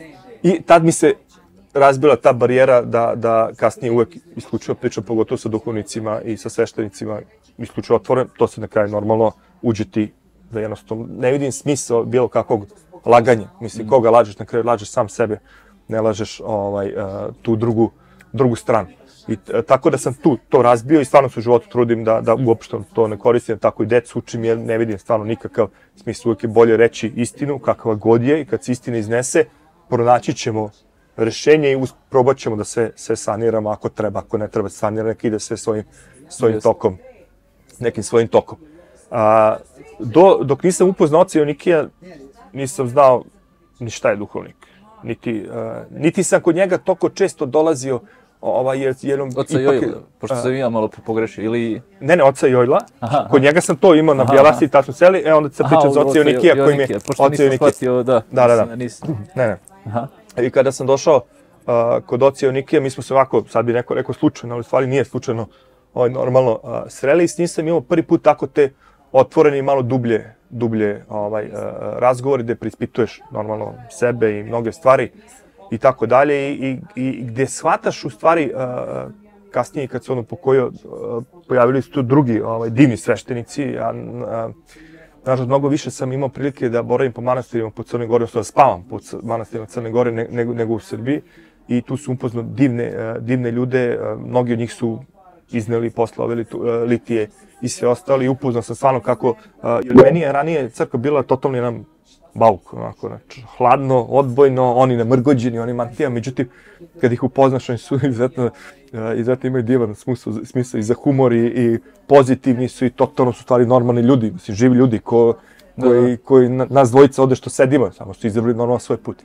I tad mi se razbila ta barijera da, da kasnije uvek isključivo pričam, pogotovo sa duhovnicima i sa sveštenicima, isključivo otvoren, to se na kraju normalno uđe ti, da jednostavno ne vidim smisao bilo kakvog laganja. Mislim, koga lažeš, na kraju lažeš sam sebe, ne lažeš ovaj, tu drugu, drugu stranu. I tako da sam tu to razbio i stvarno se u životu trudim da, da uopšte to ne koristim, tako i decu učim jer ne vidim stvarno nikakav smisao, uvijek je bolje reći istinu, kakva god je i kad se istina iznese, pronaći ćemo rešenje i probat ćemo da se, se saniramo ako treba, ako ne treba saniramo, neka ide sve svojim, svojim tokom, nekim svojim tokom. A, do, dok nisam upoznao oca Jonikija, nisam znao ni šta je duhovnik. Niti, uh, niti sam kod njega toliko često dolazio ovaj, jednom... Oca ipak, Jojla, pošto sam ja malo pogrešio, ili... Ne, ne, oca Jojla. Aha, kod njega sam to imao na Bjelasti i tačno seli, e onda se priča za oca Jonikija koji mi je... Pošto nisam shvatio, da. Da, da, da. Nisam. Ne, ne. Aha. I kada sam došao uh, kod oca Jonikija, mi smo se ovako, sad bi neko rekao slučajno, ali u stvari nije slučajno, ovaj, normalno uh, sreli i s njim sam imao prvi put tako te otvorene i malo dublje, dublje ovaj, uh, razgovori gde preispituješ normalno sebe i mnoge stvari i tako dalje i, i, i gde shvataš u stvari uh, kasnije kad se ono pokojio, uh, pojavili su tu drugi ovaj, divni sveštenici, a uh, nažalost mnogo više sam imao prilike da boravim po manastirima po Crnoj Gori, odnosno da spavam po manastirima Crne Gore ne, nego, nego u Srbiji i tu su upoznao divne, uh, divne ljude, uh, mnogi od njih su izneli posle ove litije i sve ostali i upoznao sam stvarno kako, uh, jer meni je ranije crkva bila totalno jedan bauk, onako, znači, hladno, odbojno, oni namrgođeni, oni mantija, međutim, kad ih upoznaš, oni su izuzetno, uh, izuzetno imaju divan smisao, smisao i za humor i, i pozitivni su i totalno su stvari normalni ljudi, mislim, živi ljudi ko, koji, koji na, nas dvojica ovde što sedimo, samo su izabrali normalno svoj put.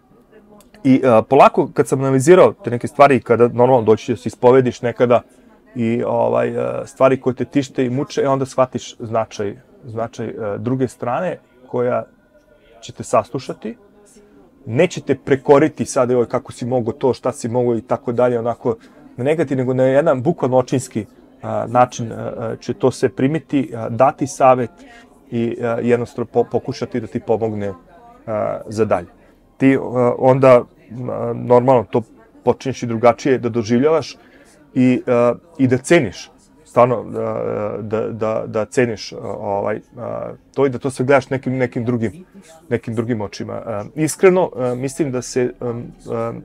I uh, polako, kad sam analizirao te neke stvari, kada normalno doći da se ispovediš nekada, i ovaj, stvari koje te tište i muče, onda shvatiš značaj, značaj druge strane koja će te saslušati. Neće te prekoriti sad, evo, kako si mogao to, šta si mogao i tako dalje, onako na negativ, nego na jedan bukvalno očinski a, način a, će to se primiti, a, dati savet i a, jednostavno po, pokušati da ti pomogne a, za dalje. Ti a, onda a, normalno to počinješ i drugačije da doživljavaš, I, uh, i da ceniš, stvarno uh, da, da, da ceniš uh, ovaj, uh, to i da to se gledaš nekim, nekim, drugim, nekim drugim očima. Uh, iskreno, uh, mislim da se um, um,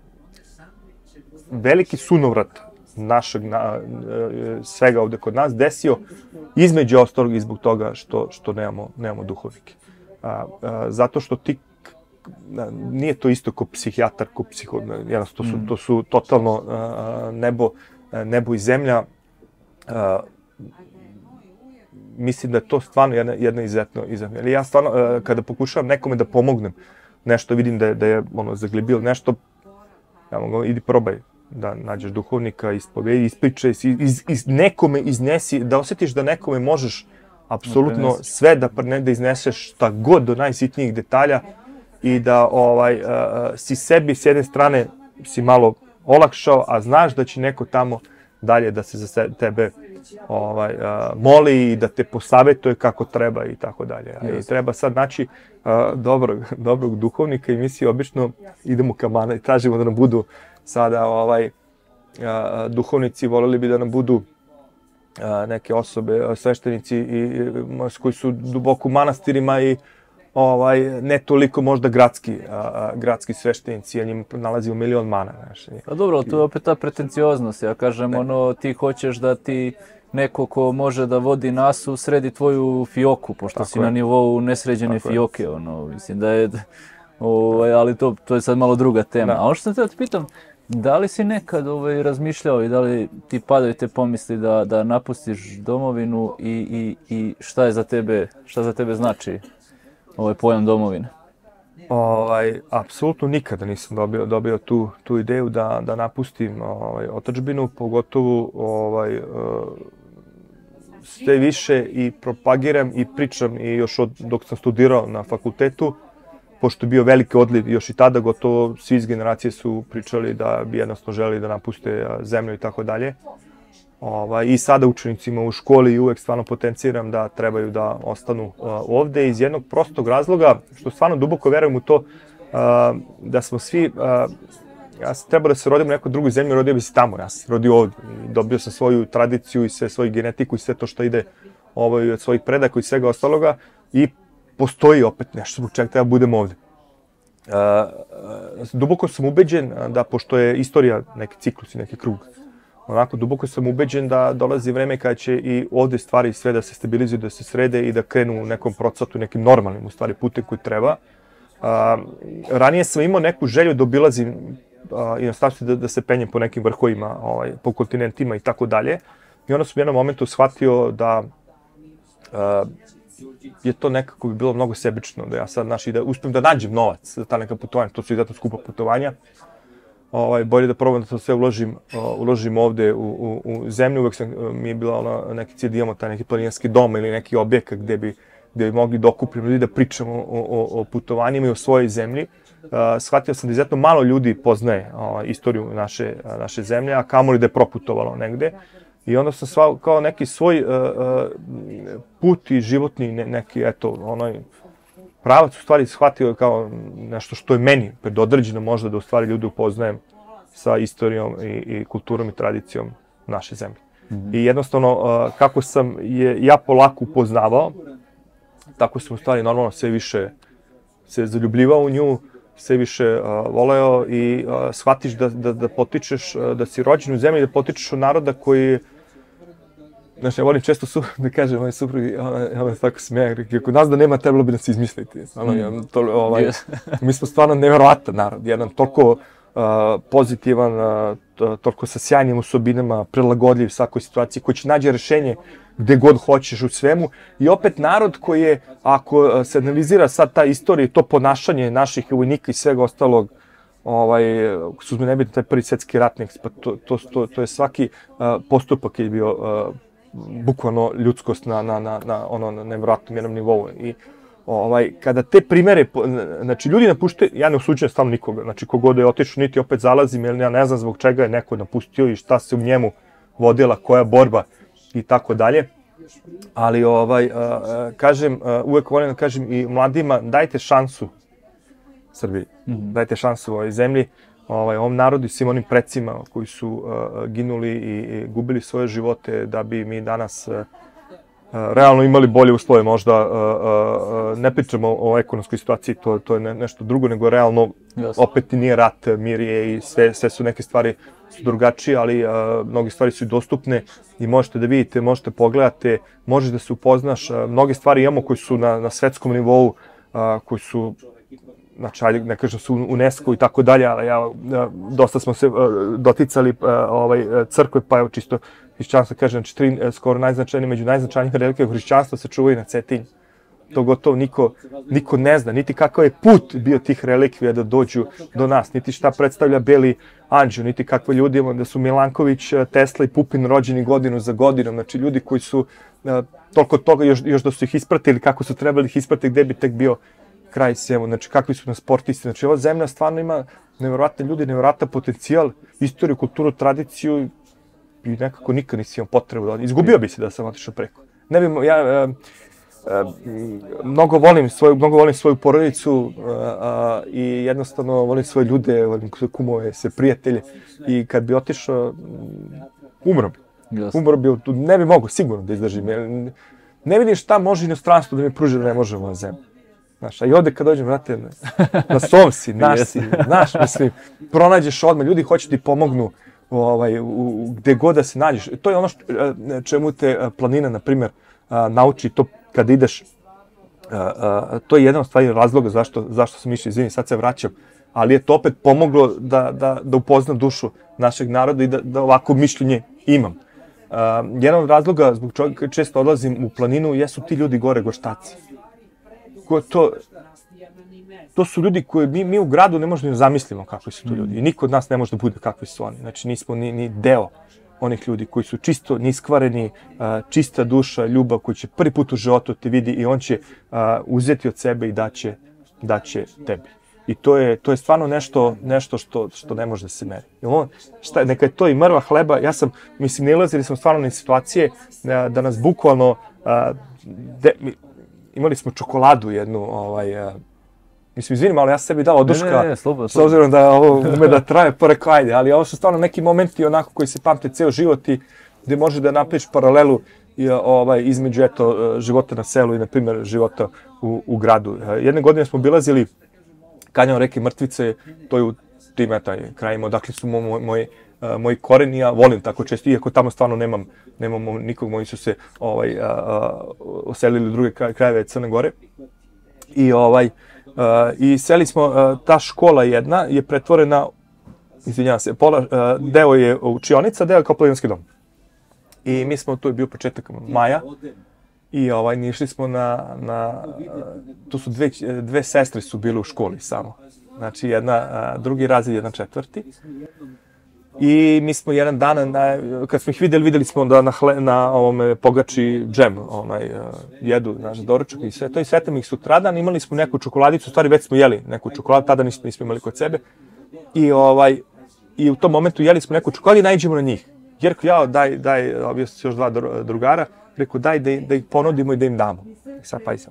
veliki sunovrat našeg na, uh, svega ovde kod nas desio između ostalog i zbog toga što, što nemamo, nemamo duhovnike. Uh, uh, zato što ti nije to isto kao psihijatar, kao psiho, jednostavno to su, to su totalno uh, nebo nebo i zemlja, uh, mislim da je to stvarno jedna, jedna izuzetno izuzetno. Ali ja stvarno, uh, kada pokušavam nekome da pomognem, nešto vidim da je, da je ono, zaglibio nešto, ja mogu, idi probaj da nađeš duhovnika, ispovedi, ispričaj, iz, iz, nekome iznesi, da osjetiš da nekome možeš apsolutno sve da, ne, da izneseš šta god do najsitnijih detalja i da ovaj, uh, si sebi s jedne strane si malo olakšao, a znaš da će neko tamo dalje da se za tebe ovaj, uh, moli i da te posavetuje kako treba i tako dalje. I treba sad naći uh, dobrog, dobrog duhovnika i mi si obično idemo ka mana i tražimo da nam budu sada ovaj, uh, duhovnici, voleli bi da nam budu uh, neke osobe, sveštenici i, i, koji su duboko u manastirima i ovaj, ne toliko možda gradski, a, gradski sveštenici, jer njim nalazimo milion mana. Znaš. A dobro, to je opet ta pretencioznost, ja kažem, ne. ono, ti hoćeš da ti neko ko može da vodi nasu, sredi tvoju fioku, pošto Tako si je. na nivou nesređene Tako je. fioke, ono, mislim da je, ovaj, ali to, to je sad malo druga tema. Da. A ono što sam te te pitam, da li si nekad ovaj, razmišljao i da li ti padaju te pomisli da, da napustiš domovinu i, i, i šta je za tebe, šta za tebe znači ovaj pojam domovine? Ovaj, apsolutno nikada nisam dobio, dobio tu, tu ideju da, da napustim ovaj, otadžbinu, pogotovo ovaj, sve više i propagiram i pričam i još od, dok sam studirao na fakultetu, pošto je bio veliki odliv još i tada, gotovo svi iz generacije su pričali da bi jednostavno želeli da napuste zemlju i tako dalje. Ovaj, I sada učenicima u školi uvek stvarno potenciram da trebaju da ostanu uh, ovde iz jednog prostog razloga, što stvarno duboko verujem u to, uh, da smo svi, uh, ja sam trebao da se rodim u nekoj drugoj zemlji, rodio bi se tamo, ja sam se rodio ovde i dobio sam svoju tradiciju i sve, svoju genetiku i sve to što ide ovaj, od svojih predaka i svega ostaloga i postoji opet nešto zbog čega treba budem ovde. Uh, uh, duboko sam ubeđen da, pošto je istorija neki ciklus i neki krug, onako, duboko sam ubeđen da dolazi vreme kada će i ovde stvari sve da se stabilizuju, da se srede i da krenu u nekom procatu, nekim normalnim, u stvari, putem koji treba. A, ranije sam imao neku želju da obilazim inostranstvo, da, da se penjem po nekim vrhovima, ovaj, po kontinentima i tako dalje. I onda sam u jednom momentu shvatio da a, je to nekako bi bilo mnogo sebično, da ja sad, znaš, i da uspijem da nađem novac za ta neka putovanja, to su izuzetno skupa putovanja. Ovaj, bolje da probam da to sve uložim, uh, uložim ovde u, u, u zemlju. Uvek sam, uh, mi je bila ono, neki cilj da imamo taj neki planinarski dom ili neki objekat gde bi, gde bi mogli da okupimo ljudi, da pričamo o, o, o putovanjima i o svojoj zemlji. Uh, shvatio sam da izuzetno malo ljudi poznaje uh, istoriju naše, uh, naše zemlje, a kamoli da je proputovalo negde. I onda sam sva, kao neki svoj uh, uh, put i životni ne, neki, eto, onaj, pravac u stvari shvatio kao nešto što je meni predodređeno možda da u stvari ljude upoznajem sa istorijom i, i kulturom i tradicijom naše zemlje. Mm-hmm. I jednostavno, uh, kako sam je ja polako upoznavao, tako sam u stvari normalno sve više se zaljubljivao u nju, sve više uh, voleo i uh, shvatiš da, da, da potičeš, uh, da si rođen u zemlji, da potičeš od naroda koji. Znaš, ja volim često su, da kažem, moj suprug, ona, ona tako smijeja, kako nas da nema, trebalo bi nas izmisliti. Ono, mm. to, ovaj, mi smo stvarno nevjerovatan narod, jedan toliko uh, pozitivan, uh, to, toliko sa sjajnim osobinama, prilagodljiv svakoj situaciji, koji će nađe rešenje gde god hoćeš u svemu. I opet narod koji je, ako se analizira sad ta istorija, to ponašanje naših vojnika i svega ostalog, ovaj, su uzme nebitno taj prvi svjetski ratnik, pa to, to, to, to je svaki uh, postupak je bio uh, bukvalno ljudskost na, na, na, na ono na nevjerojatnom jednom nivou. I ovaj, kada te primere, znači ljudi napuštaju, ja ne osuđujem stavno nikoga, znači kogod je otišao, niti opet zalazim, jer ja ne znam zbog čega je neko napustio i šta se u njemu vodila, koja borba i tako dalje. Ali ovaj, uh, kažem, uh, uvek volim da kažem i mladima, dajte šansu Srbiji, mm-hmm. dajte šansu ovoj zemlji, ovaj, ovom narodu i svim onim precima koji su uh, ginuli i, i gubili svoje živote da bi mi danas uh, realno imali bolje uslove. Možda uh, uh, ne pričamo o ekonomskoj situaciji, to, to je ne, nešto drugo, nego realno yes. opet nije rat, mir je i sve, sve su neke stvari su drugačije, ali uh, mnoge stvari su dostupne i možete da vidite, možete pogledate, možeš da se upoznaš. Uh, mnoge stvari imamo koji su na, na svetskom nivou, uh, koji su, znači, ajde, ne kažem su UNESCO i tako dalje, ali ja, dosta smo se uh, doticali uh, ovaj, crkve, pa evo čisto hrišćanstvo, kažem, znači tri skoro najznačajnije, među najznačajnijim relikvijama hrišćanstva se čuvaju na Cetinju. To gotovo niko, niko ne zna, niti kakav je put bio tih relikvija da dođu do nas, niti šta predstavlja Beli anđeo, niti kakve ljudi imamo, da su Milanković, Tesla i Pupin rođeni godinu za godinom, znači ljudi koji su uh, toliko toga još, još da su ih ispratili, kako su trebali ih ispratiti, gde bi tek bio kraj svemu, znači kakvi su na sportisti, znači ova zemlja stvarno ima nevjerojatne ljudi, nevjerojatan potencijal, istoriju, kulturu, tradiciju i nekako nikad nisi imao potrebu da odim. Izgubio bi se da sam otišao preko. Ne bi, ja e, e, mnogo volim svoju, mnogo volim svoju porodicu e, a, i jednostavno volim svoje ljude, volim svoje kumove, sve prijatelje i kad bi otišao, umro bi. Yes. Umro bi, ne bi mogo sigurno da izdržim. Ne vidim šta može inostranstvo da mi pruži da ne može ova zemlja. Znaš, a i ovde kad dođem, vrate, na svom si, naš si, znaš, mislim, pronađeš odmah, ljudi hoće ti pomognu, ovaj, u, gde god da se nađeš. To je ono što, čemu te planina, na primjer, nauči to kad ideš. To je jedan od stvari razloga zašto, zašto sam išao, izvini, sad se vraćam, ali je to opet pomoglo da, da, da upoznam dušu našeg naroda i da, da ovako mišljenje imam. Uh, jedan od razloga zbog čega često odlazim u planinu jesu ti ljudi gore, Goštaci. Ko to, to su ljudi koje mi, mi u gradu ne možemo da zamislimo kakvi su to ljudi. I niko od nas ne može da bude kakvi su oni. Znači nismo ni, ni deo onih ljudi koji su čisto niskvareni, uh, čista duša, ljubav, koji će prvi put u životu te vidi i on će uh, uzeti od sebe i daće, daće tebi. I to je, to je stvarno nešto, nešto što, što ne može da se meri. On, šta, neka je to i mrva hleba, ja sam, mislim, nalazili smo stvarno na situacije da, da nas bukvalno, uh, de, mi, imali smo čokoladu jednu, ovaj, uh, mislim, izvinim, ali ja sam sebi dao oduška, ne, ne, ne, slobodno, s obzirom da ovo ume da traje, pa rekao, ajde, ali ovo su stvarno neki momenti onako koji se pamte ceo život i gde može da napraviš paralelu i, ovaj, između eto, života na selu i, na primjer, života u, u gradu. Jedne godine smo obilazili kanjon reke Mrtvice, to je u tim etaj krajima, odakle su moj, moj, moji koreni, ja volim tako često, iako tamo stvarno nemam, nemam nikog, moji su se ovaj, a, a, oselili u druge krajeve Crne Gore. I, ovaj, a, i seli smo, a, ta škola jedna je pretvorena, izvinjavam se, pola, a, deo je učionica, deo je kao planinski dom. I mi smo, tu je bio početak maja, i ovaj, išli smo na, na, tu su dve, dve sestre su bile u školi samo. Znači, jedna, drugi razred, jedna četvrti. I mi smo jedan dan, na, kad smo ih videli, videli smo da na, hle, na ovome pogači džem, onaj, jedu naš doručak i sve to. I sretamo ih sutradan, imali smo neku čokoladicu, u stvari već smo jeli neku čokoladu, tada nismo, nismo imali kod sebe. I, ovaj, i u tom momentu jeli smo neku čokoladu i naiđemo na njih. Jerko, jao, daj, daj, obio se još dva drugara, rekao, daj da, da ih ponudimo i da im damo. I sad pa i sam.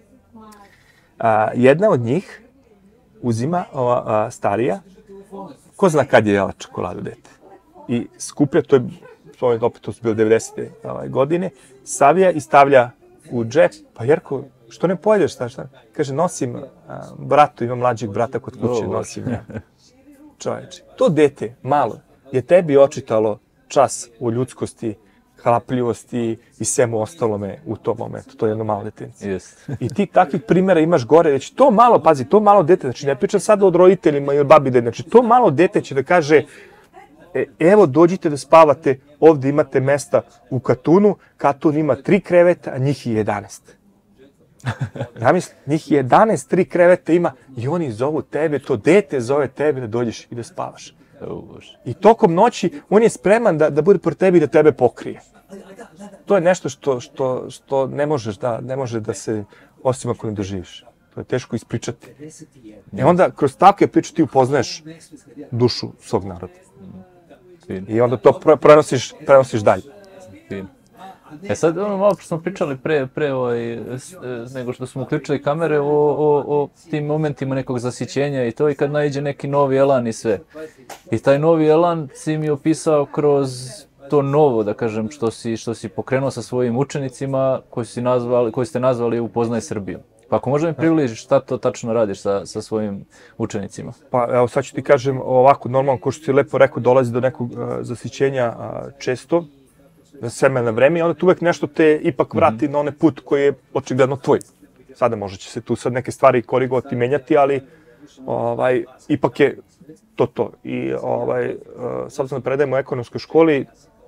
A, jedna od njih uzima, ova a, starija, ko zna kad je jela čokoladu, dete. I skuplja, to je, opet to su bile devedesete ovaj, godine, savija i stavlja u džep. Pa Jerko, što ne pojedeš, šta, šta? Kaže, nosim a, bratu, imam mlađeg brata kod kuće, oh, nosim ja. Čoveče, to dete, malo, je tebi očitalo čas u ljudskosti, hrapljivosti i svemu ostalome u tom momentu. To je jedno malo detencije. Yes. I ti takvih primjera imaš gore, već to malo, pazi, to malo dete, znači ne pričam sada od roditeljima ili babi dede, znači to malo dete će da kaže, e, evo dođite da spavate, ovdje imate mesta u Katunu, Katun ima tri kreveta, a njih je jedanaest. Ja mislim, njih je jedanaest, tri kreveta ima i oni zovu tebe, to dete zove tebe da dođeš i da spavaš. I tokom noći on je spreman da, da bude pored tebe i da tebe pokrije. To je nešto što, što, što ne možeš da, ne može da se, osim ako ne doživiš. To je teško ispričati. I onda kroz takve priče ti upoznaješ dušu svog naroda. I onda to prenosiš, prenosiš dalje. E sad, ono, malo smo pričali pre, pre ovaj, nego što smo uključili kamere o, o, o tim momentima nekog zasićenja i to, i kad naiđe neki novi elan i sve. I taj novi elan si mi opisao kroz to novo, da kažem, što si, što si pokrenuo sa svojim učenicima koji, si nazvali, koji ste nazvali Upoznaj Srbiju. Pa ako možda mi približiš šta to tačno radiš sa, sa svojim učenicima? Pa evo sad ću ti kažem ovako, normalno, ko što si lepo rekao, dolazi do nekog uh, zasićenja uh, često, s vremena na vreme, i onda tu uvek nešto te ipak vrati mm-hmm. na onaj put koji je očigledno tvoj. Sada možda će se tu sad neke stvari korigovati, menjati, ali ovaj, ipak je to to. I ovaj, s obzirom da predajem u ekonomskoj školi,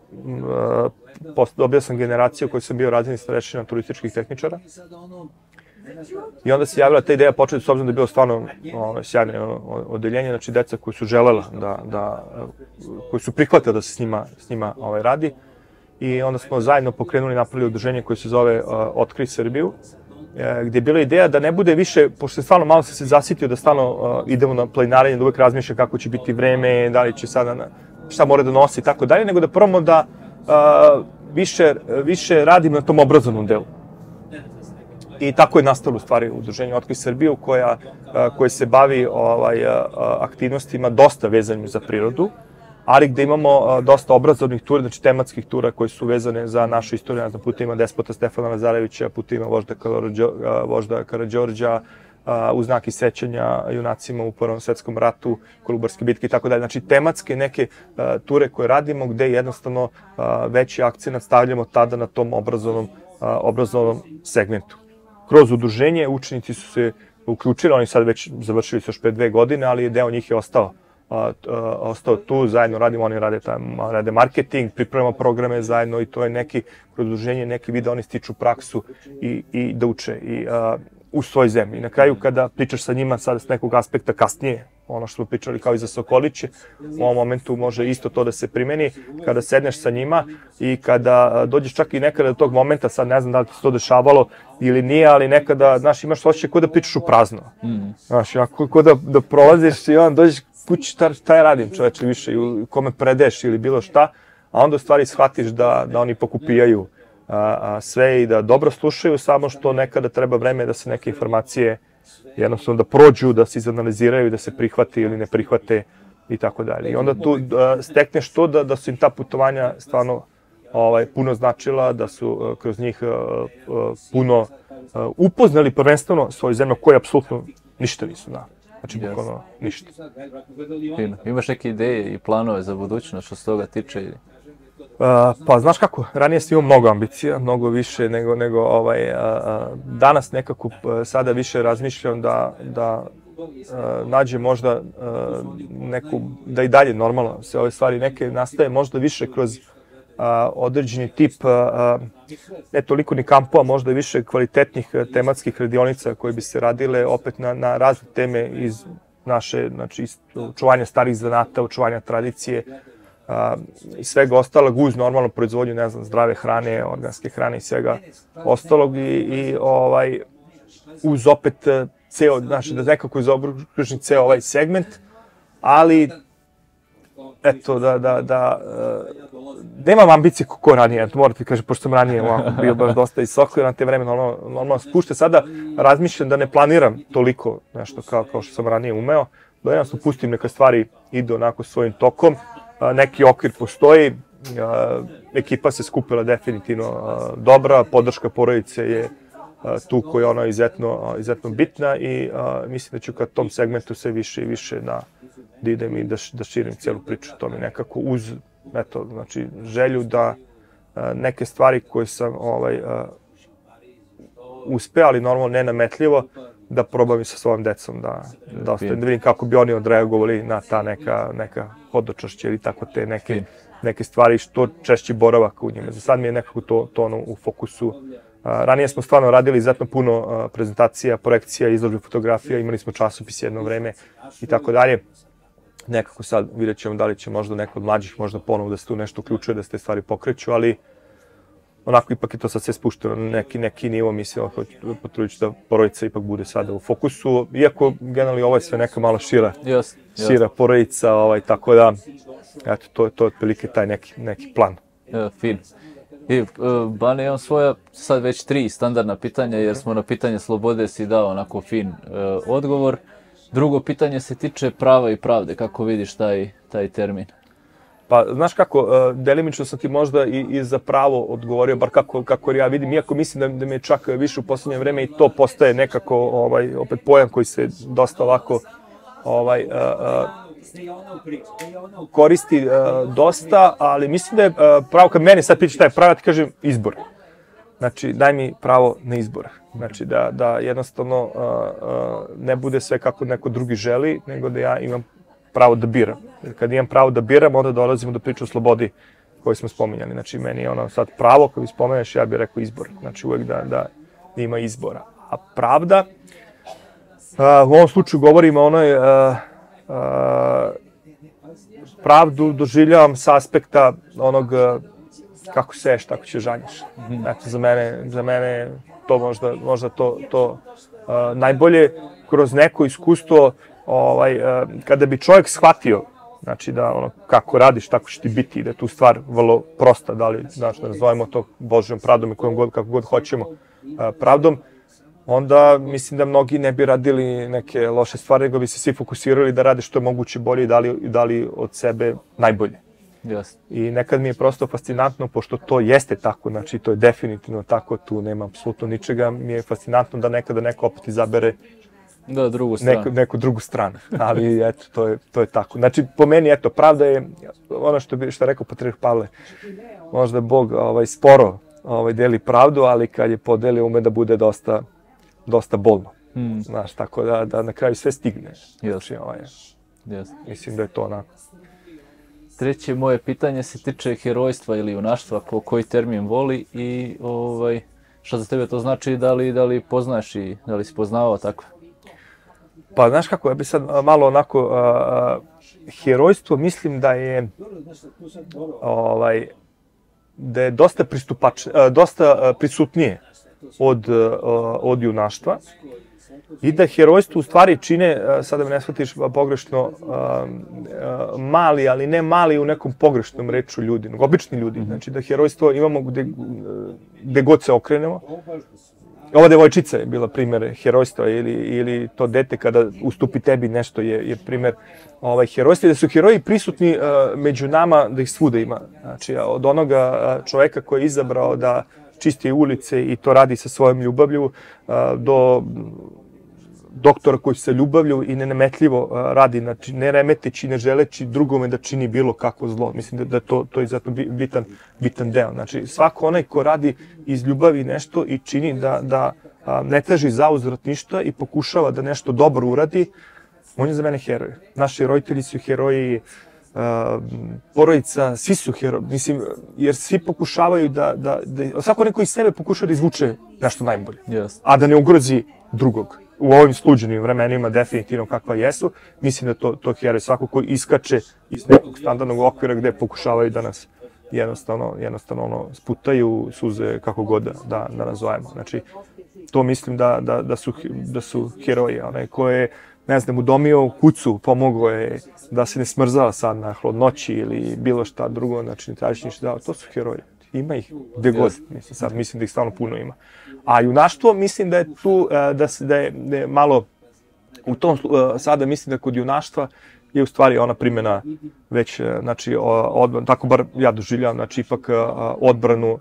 dobio sam generaciju u kojoj sam bio razredni starešina turističkih tehničara. I onda se javila ta ideja početi, s obzirom da je bilo stvarno ovaj, sjajno odeljenje, znači deca koji su želela da, da koji su prihvatili da se s njima, s njima ovaj, radi. I onda smo zajedno pokrenuli i napravili udruženje koje se zove uh, Otkrij Srbiju, uh, gdje je bila ideja da ne bude više, pošto stvarno malo sam se zasitio da stalno uh, idemo na planinarenje, da uvek razmišljam kako će biti vreme, da li će sada, na, šta mora da nosi i tako dalje, nego da probamo da uh, više, više radim na tom obrazovnom delu. I tako je nastalo u stvari udruženje Otkrij Srbiju, koja, uh, koje se bavi ovaj, uh, aktivnostima dosta vezanim za prirodu, ali gde imamo uh, dosta obrazovnih tura, znači tematskih tura koje su vezane za našu istoriju, na putima Despota Stefana Lazarevića, putima vožda, Karađo, uh, vožda Karađorđa, uh, u znaki sećanja junacima u Prvom svetskom ratu, Kolubarske bitke i tako dalje. Znači, tematske neke ture koje radimo gde jednostavno veći akcenat stavljamo tada na tom obrazovnom, obrazovnom segmentu. Kroz udruženje učenici su se uključili, oni sad već završili se još pre dve godine, ali deo njih je ostao, ostao tu, zajedno radimo, oni rade, tam, rade marketing, pripremamo programe zajedno i to je neki, kroz udruženje, neki vid da oni stiču praksu i, i da uče i, uh, u svojoj zemlji. I na kraju kada pričaš sa njima sad s nekog aspekta kasnije, ono što smo pričali kao i za Sokoliće, u ovom momentu može isto to da se primeni, kada sedneš sa njima i kada dođeš čak i nekada do tog momenta, sad ne znam da li ti se to dešavalo ili nije, ali nekada, znaš, imaš osjećaj kao da pričaš u prazno. Mm. Znaš, kao da, da prolaziš i onda dođeš kući, šta, šta ja radim čoveče više, ili kome predeš ili bilo šta, a onda u stvari shvatiš da, da oni pokupijaju a, a, sve i da dobro slušaju, samo što nekada treba vreme da se neke informacije jednostavno da prođu, da se izanaliziraju, da se prihvate ili ne prihvate i tako dalje. I onda tu a, stekneš to da, da su im ta putovanja stvarno ovaj, puno značila, da su a, kroz njih a, a, puno a, upoznali prvenstveno svoju zemlju koje apsolutno ništa nisu znali. Znači, bukvalno ništa. Fino. Imaš neke ideje i planove za budućnost što se toga tiče? Uh, pa, znaš kako, ranije sam imao mnogo ambicija, mnogo više nego, nego ovaj, uh, danas nekako uh, sada više razmišljam da, da uh, nađem možda uh, neku, da i dalje normalno se ove stvari neke nastaje možda više kroz uh, određeni tip, uh, ne toliko ni kampova, možda više kvalitetnih uh, tematskih radionica koje bi se radile opet na, na razne teme iz naše, znači, očuvanja starih zanata, očuvanja tradicije, Uh, i svega ostalog uz normalnu proizvodnju, ne znam, zdrave hrane, organske hrane i svega ostalog i, i ovaj, uz opet ceo, znači da nekako zaokružim ceo ovaj segment, ali eto, da, da, da, uh, nemam ambicije kako ranije, to moram ti kažem, pošto sam ranije ovako bio baš dosta visoko, na te vreme normalno, normalno spušte. Sada razmišljam da ne planiram toliko nešto kao, kao što sam ranije umeo, da jednostavno pustim neke stvari idu onako svojim tokom. Neki okvir postoji, ekipa se skupila definitivno dobra, podrška porodice je tu koja je ona izuzetno, izuzetno bitna i mislim da ću ka tom segmentu sve više i više da, da idem i da, da širim cijelu priču. To mi nekako uz eto, znači, želju da neke stvari koje sam ovaj, uspeo, ali normalno nenametljivo, da probam i sa svojom decom da, da ostavim, da vidim kako bi oni odreagovali na ta neka, neka hodočašće ili tako te neke, neke stvari, što češći boravak u njima. Za sad mi je nekako to, to ono u fokusu. A, ranije smo stvarno radili izuzetno puno a, prezentacija, projekcija, izložbe fotografija, imali smo časopis jedno vreme i tako dalje. Nekako sad vidjet ćemo da li će možda neko od mlađih možda ponovo da se tu nešto uključuje, da se te stvari pokreću, ali onako ipak je to sad sve spušteno na neki, neki nivo, mislim, potrudit ću da porodica ipak bude sada u fokusu, iako generalno ovo je sve neka malo šira, yes, šira yes. porodica, ovaj, tako da, eto, to, to je otprilike taj neki, neki plan. Ja, fin. I, uh, Bane, imam svoja sad već tri standardna pitanja, jer smo na pitanje slobode si dao onako fin uh, odgovor. Drugo pitanje se tiče prava i pravde, kako vidiš taj, taj termin? Pa, znaš kako, delimično sam ti možda i, i za pravo odgovorio, bar kako, kako ja vidim, iako mislim da, da mi je čak više u posljednje vreme i to postaje nekako, ovaj, opet pojam koji se dosta ovako ovaj, uh, uh, koristi uh, dosta, ali mislim da je uh, pravo, kad mene sad pitaš šta je pravo, ti kažem izbor. Znači, daj mi pravo na izbor. Znači, da, da jednostavno uh, uh, ne bude sve kako neko drugi želi, nego da ja imam pravo da biram. Jer kad imam pravo da biram, onda dolazimo do priče o slobodi koju smo spominjali. Znači, meni je ono sad pravo, kad mi spomeneš, ja bih rekao izbor. Znači, uvek da, da ima izbora. A pravda, uh, u ovom slučaju govorimo o onoj, uh, uh, pravdu doživljavam sa aspekta onog uh, kako seješ, tako će žanješ. Znači, za mene, za mene to možda, možda to, to uh, najbolje kroz neko iskustvo. Ovaj, kada bi čovjek shvatio, znači da ono, kako radiš, tako će ti biti, da je tu stvar vrlo prosta, da li, znači, da nazovemo to Božjom pravdom i kojom god, kako god hoćemo pravdom, onda mislim da mnogi ne bi radili neke loše stvari, nego bi se svi fokusirali da rade što je moguće bolje i dali, i dali od sebe najbolje. Yes. I nekad mi je prosto fascinantno, pošto to jeste tako, znači to je definitivno tako, tu nema apsolutno ničega, mi je fascinantno da nekada neko opet izabere Da, drugu stranu. Neku, neku drugu stranu, ali eto, to je, to je tako. Znači, po meni, eto, pravda je, ono što bi, što je rekao Patriarh Pavle, možda Bog ovaj, sporo ovaj, deli pravdu, ali kad je podeli ume da bude dosta, dosta bolno. Mm. Znaš, tako da, da na kraju sve stigne. Yes. Znači, ovaj, yes. Mislim da je to onako. Treće moje pitanje se tiče herojstva ili junaštva, ko, koji termin voli i ovaj, šta za tebe to znači, da li, da li poznaš i da li si poznavao takve? Pa znaš kako, ja bi sad malo onako, uh, herojstvo mislim da je, ovaj, da je dosta pristupač, uh, dosta uh, prisutnije od, uh, od junaštva i da herojstvo u stvari čine, uh, sada me ne shvatiš pogrešno, uh, uh, mali, ali ne mali u nekom pogrešnom reču ljudi, nego obični ljudi. Znači da herojstvo imamo gde, gde god se okrenemo. Ova devojčica je bila primjer herojstva ili, ili to dete kada ustupi tebi nešto je, je primjer ovaj, herojstva. Da su heroji prisutni uh, među nama, da ih svuda ima. Znači od onoga uh, čoveka koji je izabrao da čisti ulice i to radi sa svojom ljubavlju, uh, do doktora koji se ljubavlju i nenametljivo uh, radi, znači ne remeteći, ne želeći drugome da čini bilo kakvo zlo. Mislim da, da to, to je zato bitan, bitan deo. Znači svako onaj ko radi iz ljubavi nešto i čini da, da uh, ne traži zauzvrat ništa i pokušava da nešto dobro uradi, on je za mene heroj. Naši roditelji su heroji, uh, porodica, svi su heroji. Mislim, jer svi pokušavaju da, da, da svako neko iz sebe pokušava da izvuče nešto najbolje, yes. a da ne ugrozi drugog. U ovim sluđenim vremenima definitivno kakva jesu, mislim da to, to heroj svako koji iskače iz nekog standardnog okvira gde pokušavaju da nas jednostavno, jednostavno ono, sputaju suze kako god da, da, da nazovemo. Znači, to mislim da, da, da, su, da su heroji. Onaj ko je, ne znam, udomio kucu, pomogao je da se ne smrzava sad na hladnoći ili bilo šta drugo, znači ne tražiš ništa dao, to su heroji. Ima ih gde god, mislim, sad mislim da ih stvarno puno ima. A junaštvo mislim da je tu, da, se, da, je, da je malo, u tom sada mislim da kod junaštva je u stvari ona primjena već, znači, od, tako bar ja doživljavam, znači ipak odbranu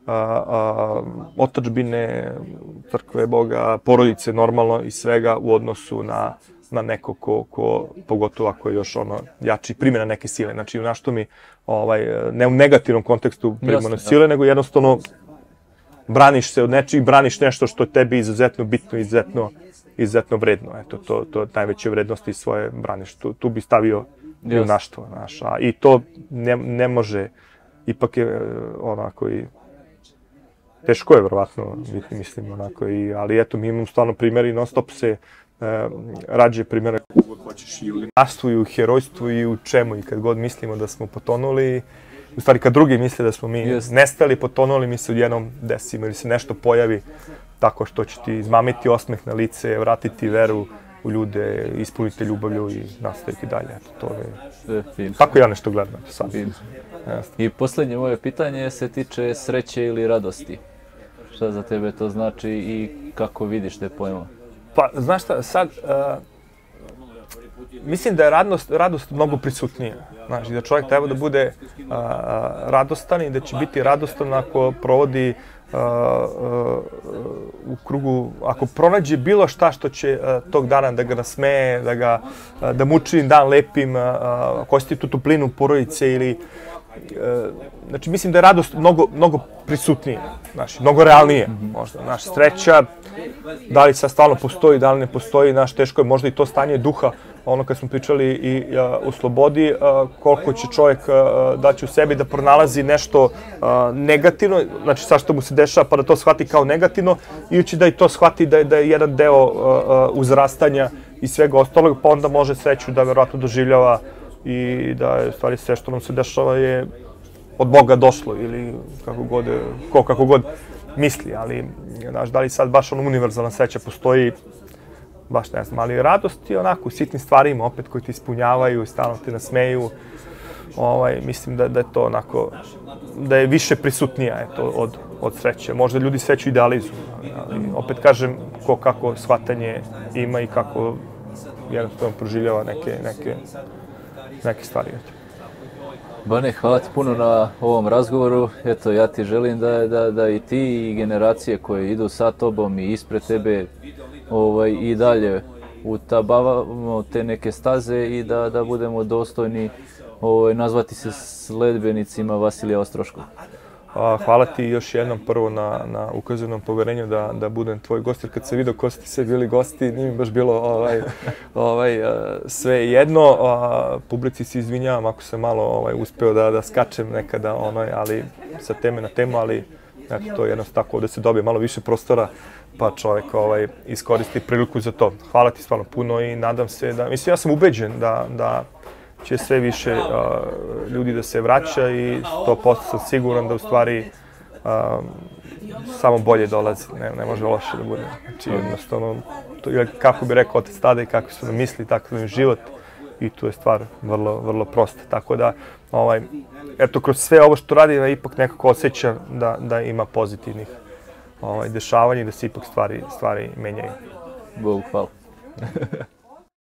otadžbine, crkve, Boga, porodice normalno i svega u odnosu na, na neko ko, ko, pogotovo ako je još ono jači primjena neke sile. Znači junaštvo mi, ovaj, ne u negativnom kontekstu primjena sile, nego jednostavno braniš se od nečeg, braniš nešto što je tebi izuzetno bitno, izuzetno, izuzetno vredno. Eto, to, to najveće vrednosti svoje braniš. Tu, tu bi stavio junaštvo, znaš. A i to ne, ne može, ipak je onako i teško je, verovatno, mislim, onako i, ali eto, mi imamo stvarno primjeri, non stop se e, rađe primjera kako god hoćeš i u junaštvu, i u herojstvu, i u čemu, i kad god mislimo da smo potonuli, u stvari kad drugi misle da smo mi yes. nestali, potonuli, mi se odjednom desimo ili se nešto pojavi tako što će ti izmamiti osmeh na lice, vratiti veru u ljude, ispuniti ljubavlju i nastaviti dalje. Eto, to je... Fino. Tako ja nešto gledam, eto, sad. I posljednje moje pitanje se tiče sreće ili radosti. Šta za tebe to znači i kako vidiš te pojma? Pa, znaš šta, sad, uh, mislim da je radost, radost mnogo prisutnija. Znači, da čovjek treba da bude uh, radostan i da će biti radostan ako provodi uh, uh, u krugu, ako pronađe bilo šta što će uh, tog dana da ga nasmeje, da ga, uh, da mu učini dan lepim, uh, ako osjeti tu toplinu porodice ili znači, mislim da je radost mnogo, mnogo prisutnije, znači, mnogo realnije, možda, naš sreća, da li sad stvarno postoji, da li ne postoji, naš teško je možda i to stanje duha, ono kad smo pričali i a, u slobodi, a, koliko će čovjek a, daći u sebi da pronalazi nešto a, negativno, znači sad što mu se dešava pa da to shvati kao negativno, ili će da i to shvati da je, da je jedan deo a, a, uzrastanja i svega ostalog, pa onda može sreću da verovatno doživljava i da je stvari sve što nam se dešava je od Boga došlo ili kako god, ko kako god misli, ali znaš, da li sad baš ono univerzalna sreća postoji, baš ne znam, ali radost je onako u sitnim stvarima opet koji ti ispunjavaju, stalno te nasmeju, ovaj, mislim da, da je to onako, da je više prisutnija eto, od, od sreće. Možda ljudi sreću idealizuju, ali, ali opet kažem ko kako shvatanje ima i kako jednostavno proživljava neke, neke neke stvari. Bane, hvala ti puno na ovom razgovoru. Eto, ja ti želim da, da, da i ti i generacije koje idu sa tobom i ispred tebe ovaj, i dalje utabavamo te neke staze i da, da budemo dostojni ovaj, nazvati se sledbenicima Vasilija Ostroškog. Hvala ti još jednom prvo na, na ukazanom poverenju da, da budem tvoj gost, jer kad sam vidio ko ste sve bili gosti, nije mi baš bilo ovaj, ovaj, sve jedno. Publici se izvinjavam ako sam malo ovaj, uspeo da, da skačem nekada, onoj, ali sa teme na temu, ali eto, to je jednostavno tako da se dobije malo više prostora, pa čovjek ovaj, iskoristi priliku za to. Hvala ti stvarno puno i nadam se da, mislim, ja sam ubeđen da, da će sve više uh, ljudi da se vraća i sto posto sam siguran da u stvari uh, samo bolje dolazi, ne, ne može loše da bude. Znači jednostavno, to, kako bi rekao otac tada i kakvi su nam misli, tako da im život i tu je stvar vrlo, vrlo prosta. Tako da, ovaj, eto, kroz sve ovo što radi, ja ipak nekako osjećam da, da ima pozitivnih ovaj, dešavanja i da se ipak stvari, stvari menjaju. Bogu hvala.